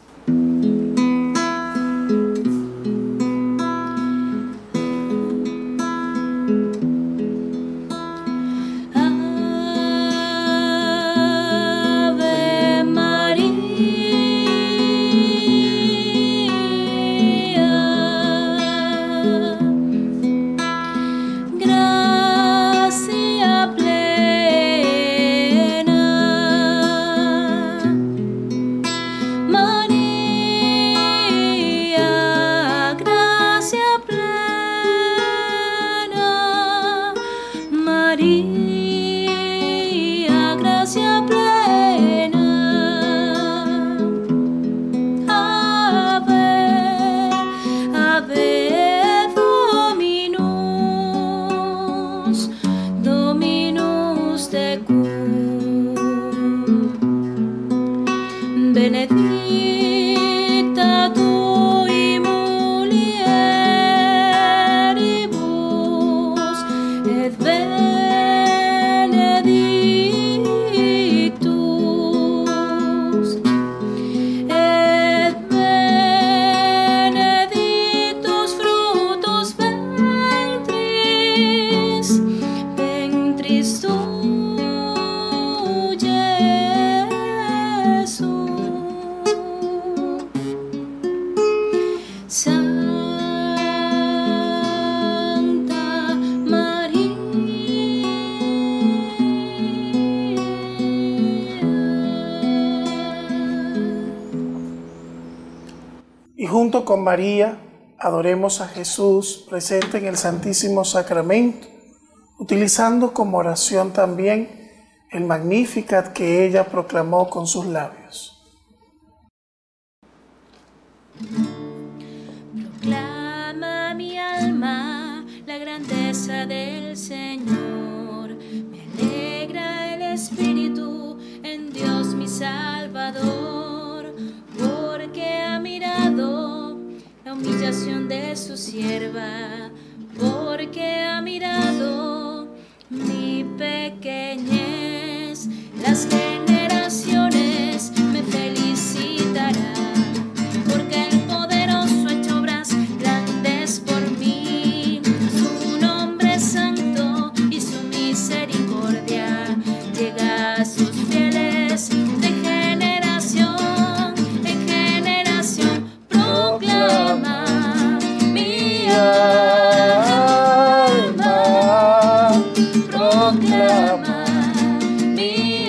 Benedicta tui mulieribus et benedictus et benedictus fructus ventris ventris tui. Y junto con María, adoremos a Jesús presente en el Santísimo Sacramento, utilizando como oración también el Magnificat que ella proclamó con sus labios. Proclama mi alma la grandeza del Señor. espíritu en Dios mi Salvador, porque ha mirado la humillación de su sierva, porque ha mirado mi pequeñez. Las generaciones me felicitarán, porque el poderoso ha hecho obras grandes por mí. Su nombre es santo y su misericordia llega a sus fieles de generación en generación. Proclama mi alma, proclama mi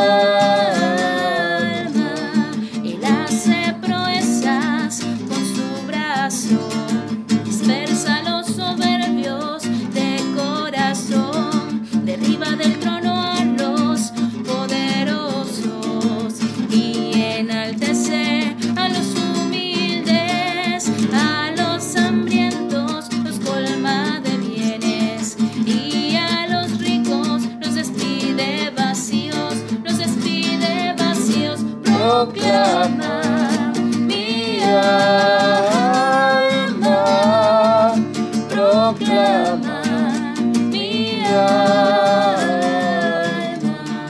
alma. Él hace proezas con su brazo, dispersa a los soberbios de corazón, derriba del trono a los poderosos y enaltece a los humildes. A los hambrientos los colma de bienes y a los ricos los despide vacíos, los despide vacíos. Proclama mi alma, proclama mi alma.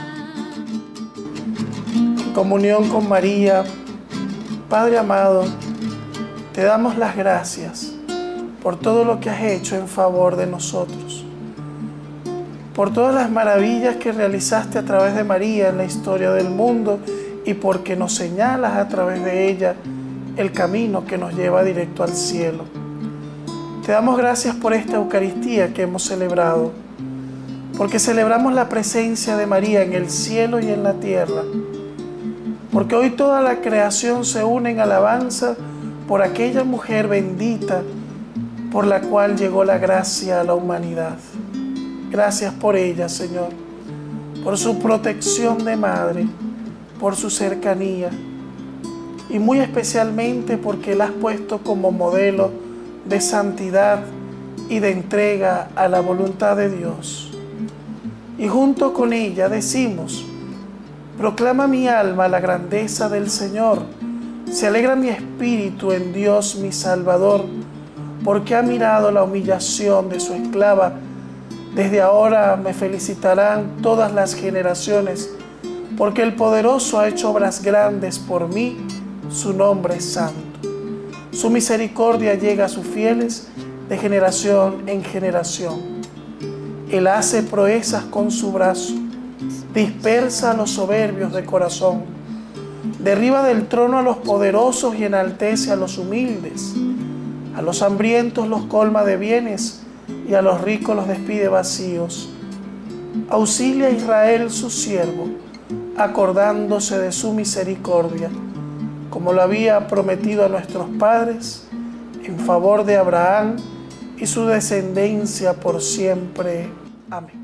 En comunión con María, Padre amado, te damos las gracias por todo lo que has hecho en favor de nosotros, por todas las maravillas que realizaste a través de María en la historia del mundo y porque nos señalas a través de ella el camino que nos lleva directo al cielo. Te damos gracias por esta Eucaristía que hemos celebrado, porque celebramos la presencia de María en el cielo y en la tierra, porque hoy toda la creación se une en alabanza por aquella mujer bendita por la cual llegó la gracia a la humanidad. Gracias por ella, Señor, por su protección de madre, por su cercanía y muy especialmente porque la has puesto como modelo de santidad y de entrega a la voluntad de Dios. Y junto con ella decimos: proclama mi alma la grandeza del Señor, se alegra mi espíritu en Dios mi Salvador, porque ha mirado la humillación de su esclava. Desde ahora me felicitarán todas las generaciones, porque el poderoso ha hecho obras grandes por mí, su nombre es santo. Su misericordia llega a sus fieles de generación en generación. Él hace proezas con su brazo, dispersa a los soberbios de corazón, derriba del trono a los poderosos y enaltece a los humildes. A los hambrientos los colma de bienes y a los ricos los despide vacíos. Auxilia a Israel su siervo, acordándose de su misericordia, como lo había prometido a nuestros padres, en favor de Abraham y su descendencia por siempre. Amén.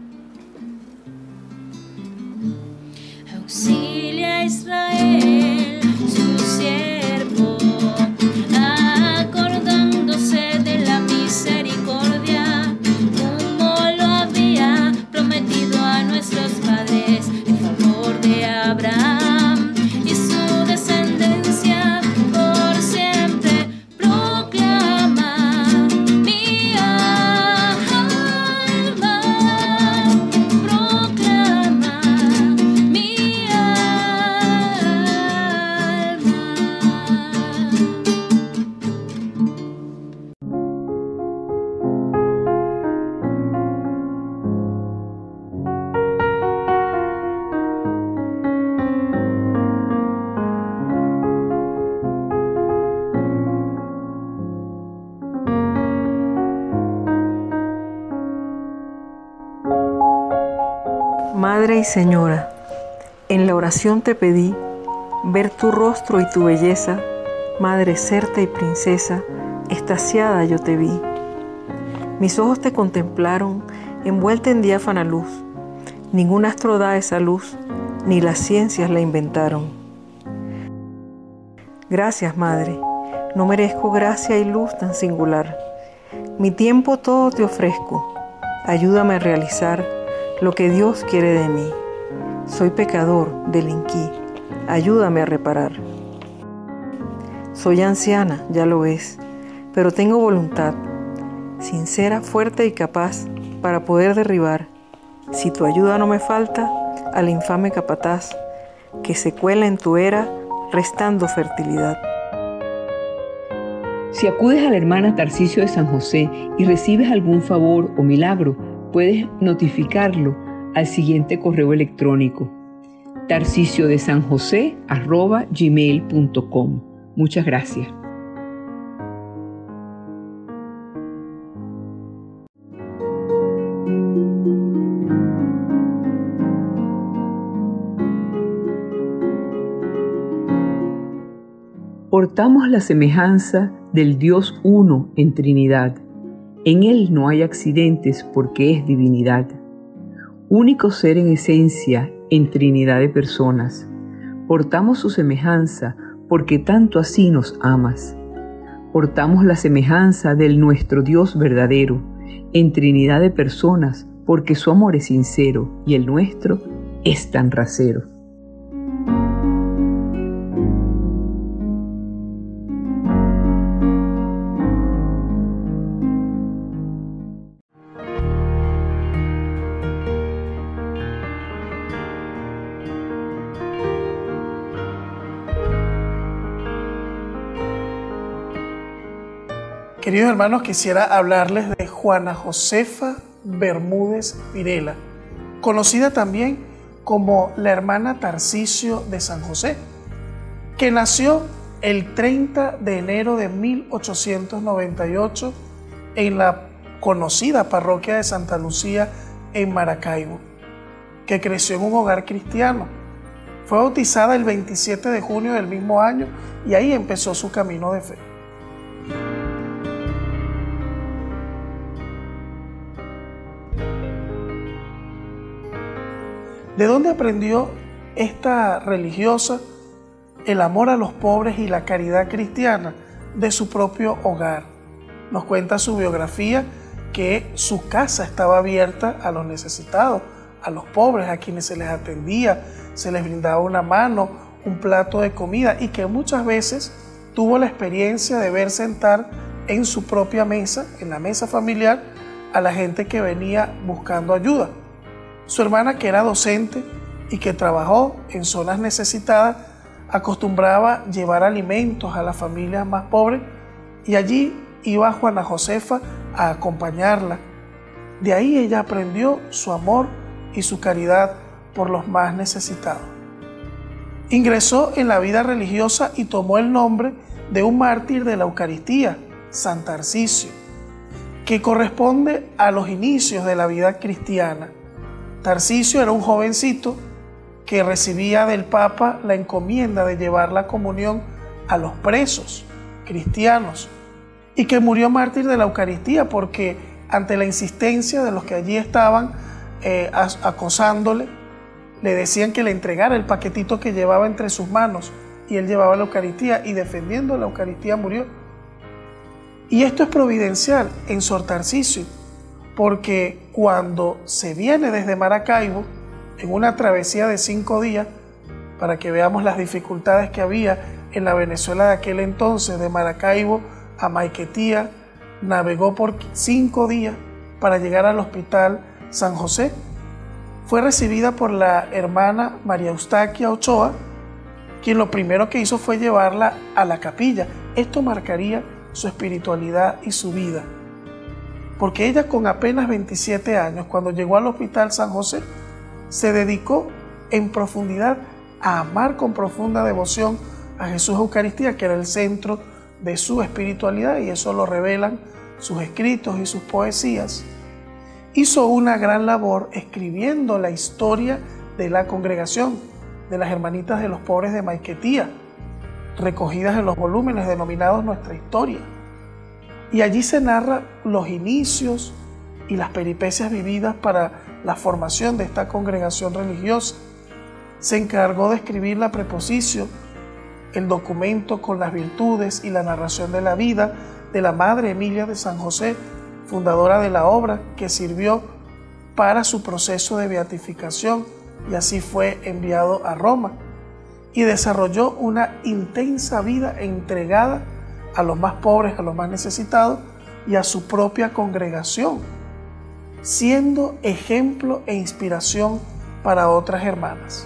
Auxilia a Israel su siervo, acordándose de la misericordia, como lo había prometido a nuestros padres, en favor de Abraham y su descendencia por siempre. Proclama mi alma, proclama mi alma. Madre y Señora, en la oración te pedí ver tu rostro y tu belleza, Madre certa y princesa, extasiada yo te vi. Mis ojos te contemplaron, envuelta en diáfana luz. Ningún astro da esa luz, ni las ciencias la inventaron. Gracias, Madre, no merezco gracia y luz tan singular. Mi tiempo todo te ofrezco, ayúdame a realizar lo que Dios quiere de mí. Soy pecador, delinquí, ayúdame a reparar. Soy anciana, ya lo es, pero tengo voluntad, sincera, fuerte y capaz, para poder derribar, si tu ayuda no me falta, al infame capataz, que se cuela en tu era, restando fertilidad. Si acudes a la hermana Tarcisio de San José y recibes algún favor o milagro, puedes notificarlo al siguiente correo electrónico: tarcisio de san josé arroba gmail punto com. Muchas gracias. Portamos la semejanza del Dios uno en Trinidad. En Él no hay accidentes porque es divinidad. Único ser en esencia en Trinidad de personas. Portamos su semejanza porque tanto así nos amas. Portamos la semejanza del nuestro Dios verdadero en Trinidad de personas porque su amor es sincero y el nuestro es tan rasero. Queridos hermanos, quisiera hablarles de Juana Josefa Bermúdez Pirela, conocida también como la hermana Tarcisio de San José, que nació el treinta de enero de mil ochocientos noventa y ocho en la conocida parroquia de Santa Lucía en Maracaibo, que creció en un hogar cristiano. Fue bautizada el veintisiete de junio del mismo año y ahí empezó su camino de fe. ¿De dónde aprendió esta religiosa el amor a los pobres y la caridad cristiana? De su propio hogar. Nos cuenta su biografía que su casa estaba abierta a los necesitados, a los pobres, a quienes se les atendía, se les brindaba una mano, un plato de comida, y que muchas veces tuvo la experiencia de ver sentar en su propia mesa, en la mesa familiar, a la gente que venía buscando ayuda. Su hermana, que era docente y que trabajó en zonas necesitadas, acostumbraba llevar alimentos a las familias más pobres y allí iba Juana Josefa a acompañarla. De ahí ella aprendió su amor y su caridad por los más necesitados. Ingresó en la vida religiosa y tomó el nombre de un mártir de la Eucaristía, San Tarcisio, que corresponde a los inicios de la vida cristiana. Tarcisio era un jovencito que recibía del Papa la encomienda de llevar la comunión a los presos cristianos y que murió mártir de la Eucaristía porque ante la insistencia de los que allí estaban eh, acosándole, le decían que le entregara el paquetito que llevaba entre sus manos y él llevaba la Eucaristía y defendiendo la Eucaristía murió. Y esto es providencial en Sor Tarcisio, porque cuando se viene desde Maracaibo, en una travesía de cinco días, para que veamos las dificultades que había en la Venezuela de aquel entonces, de Maracaibo a Maiquetía, navegó por cinco días para llegar al Hospital San José. Fue recibida por la hermana María Eustaquia Ochoa, quien lo primero que hizo fue llevarla a la capilla. Esto marcaría su espiritualidad y su vida, porque ella con apenas veintisiete años, cuando llegó al Hospital San José, se dedicó en profundidad a amar con profunda devoción a Jesús Eucaristía, que era el centro de su espiritualidad, y eso lo revelan sus escritos y sus poesías. Hizo una gran labor escribiendo la historia de la congregación de las Hermanitas de los Pobres de Maiquetía, recogidas en los volúmenes denominados Nuestra Historia. Y allí se narra los inicios y las peripecias vividas para la formación de esta congregación religiosa. Se encargó de escribir la Preposición, el documento con las virtudes y la narración de la vida de la Madre Emilia de San José, fundadora de la obra que sirvió para su proceso de beatificación y así fue enviado a Roma y desarrolló una intensa vida entregada a los más pobres, a los más necesitados y a su propia congregación, siendo ejemplo e inspiración para otras hermanas.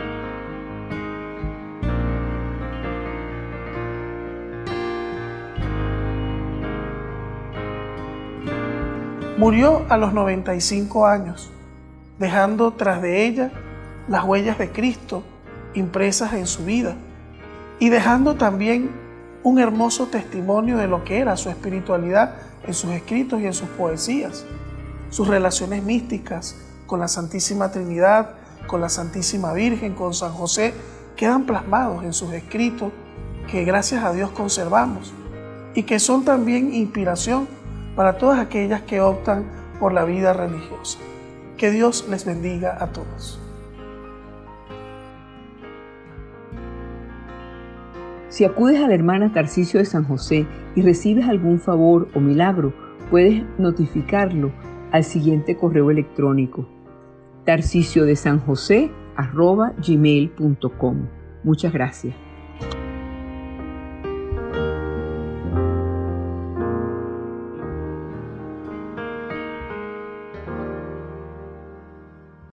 Murió a los noventa y cinco años, dejando tras de ella las huellas de Cristo impresas en su vida y dejando también un hermoso testimonio de lo que era su espiritualidad en sus escritos y en sus poesías. Sus relaciones místicas con la Santísima Trinidad, con la Santísima Virgen, con San José, quedan plasmados en sus escritos que gracias a Dios conservamos y que son también inspiración para todas aquellas que optan por la vida religiosa. Que Dios les bendiga a todos. Si acudes a la hermana Tarcisio de San José y recibes algún favor o milagro, puedes notificarlo al siguiente correo electrónico: tarcisio de san josé arroba gmail punto com. Muchas gracias.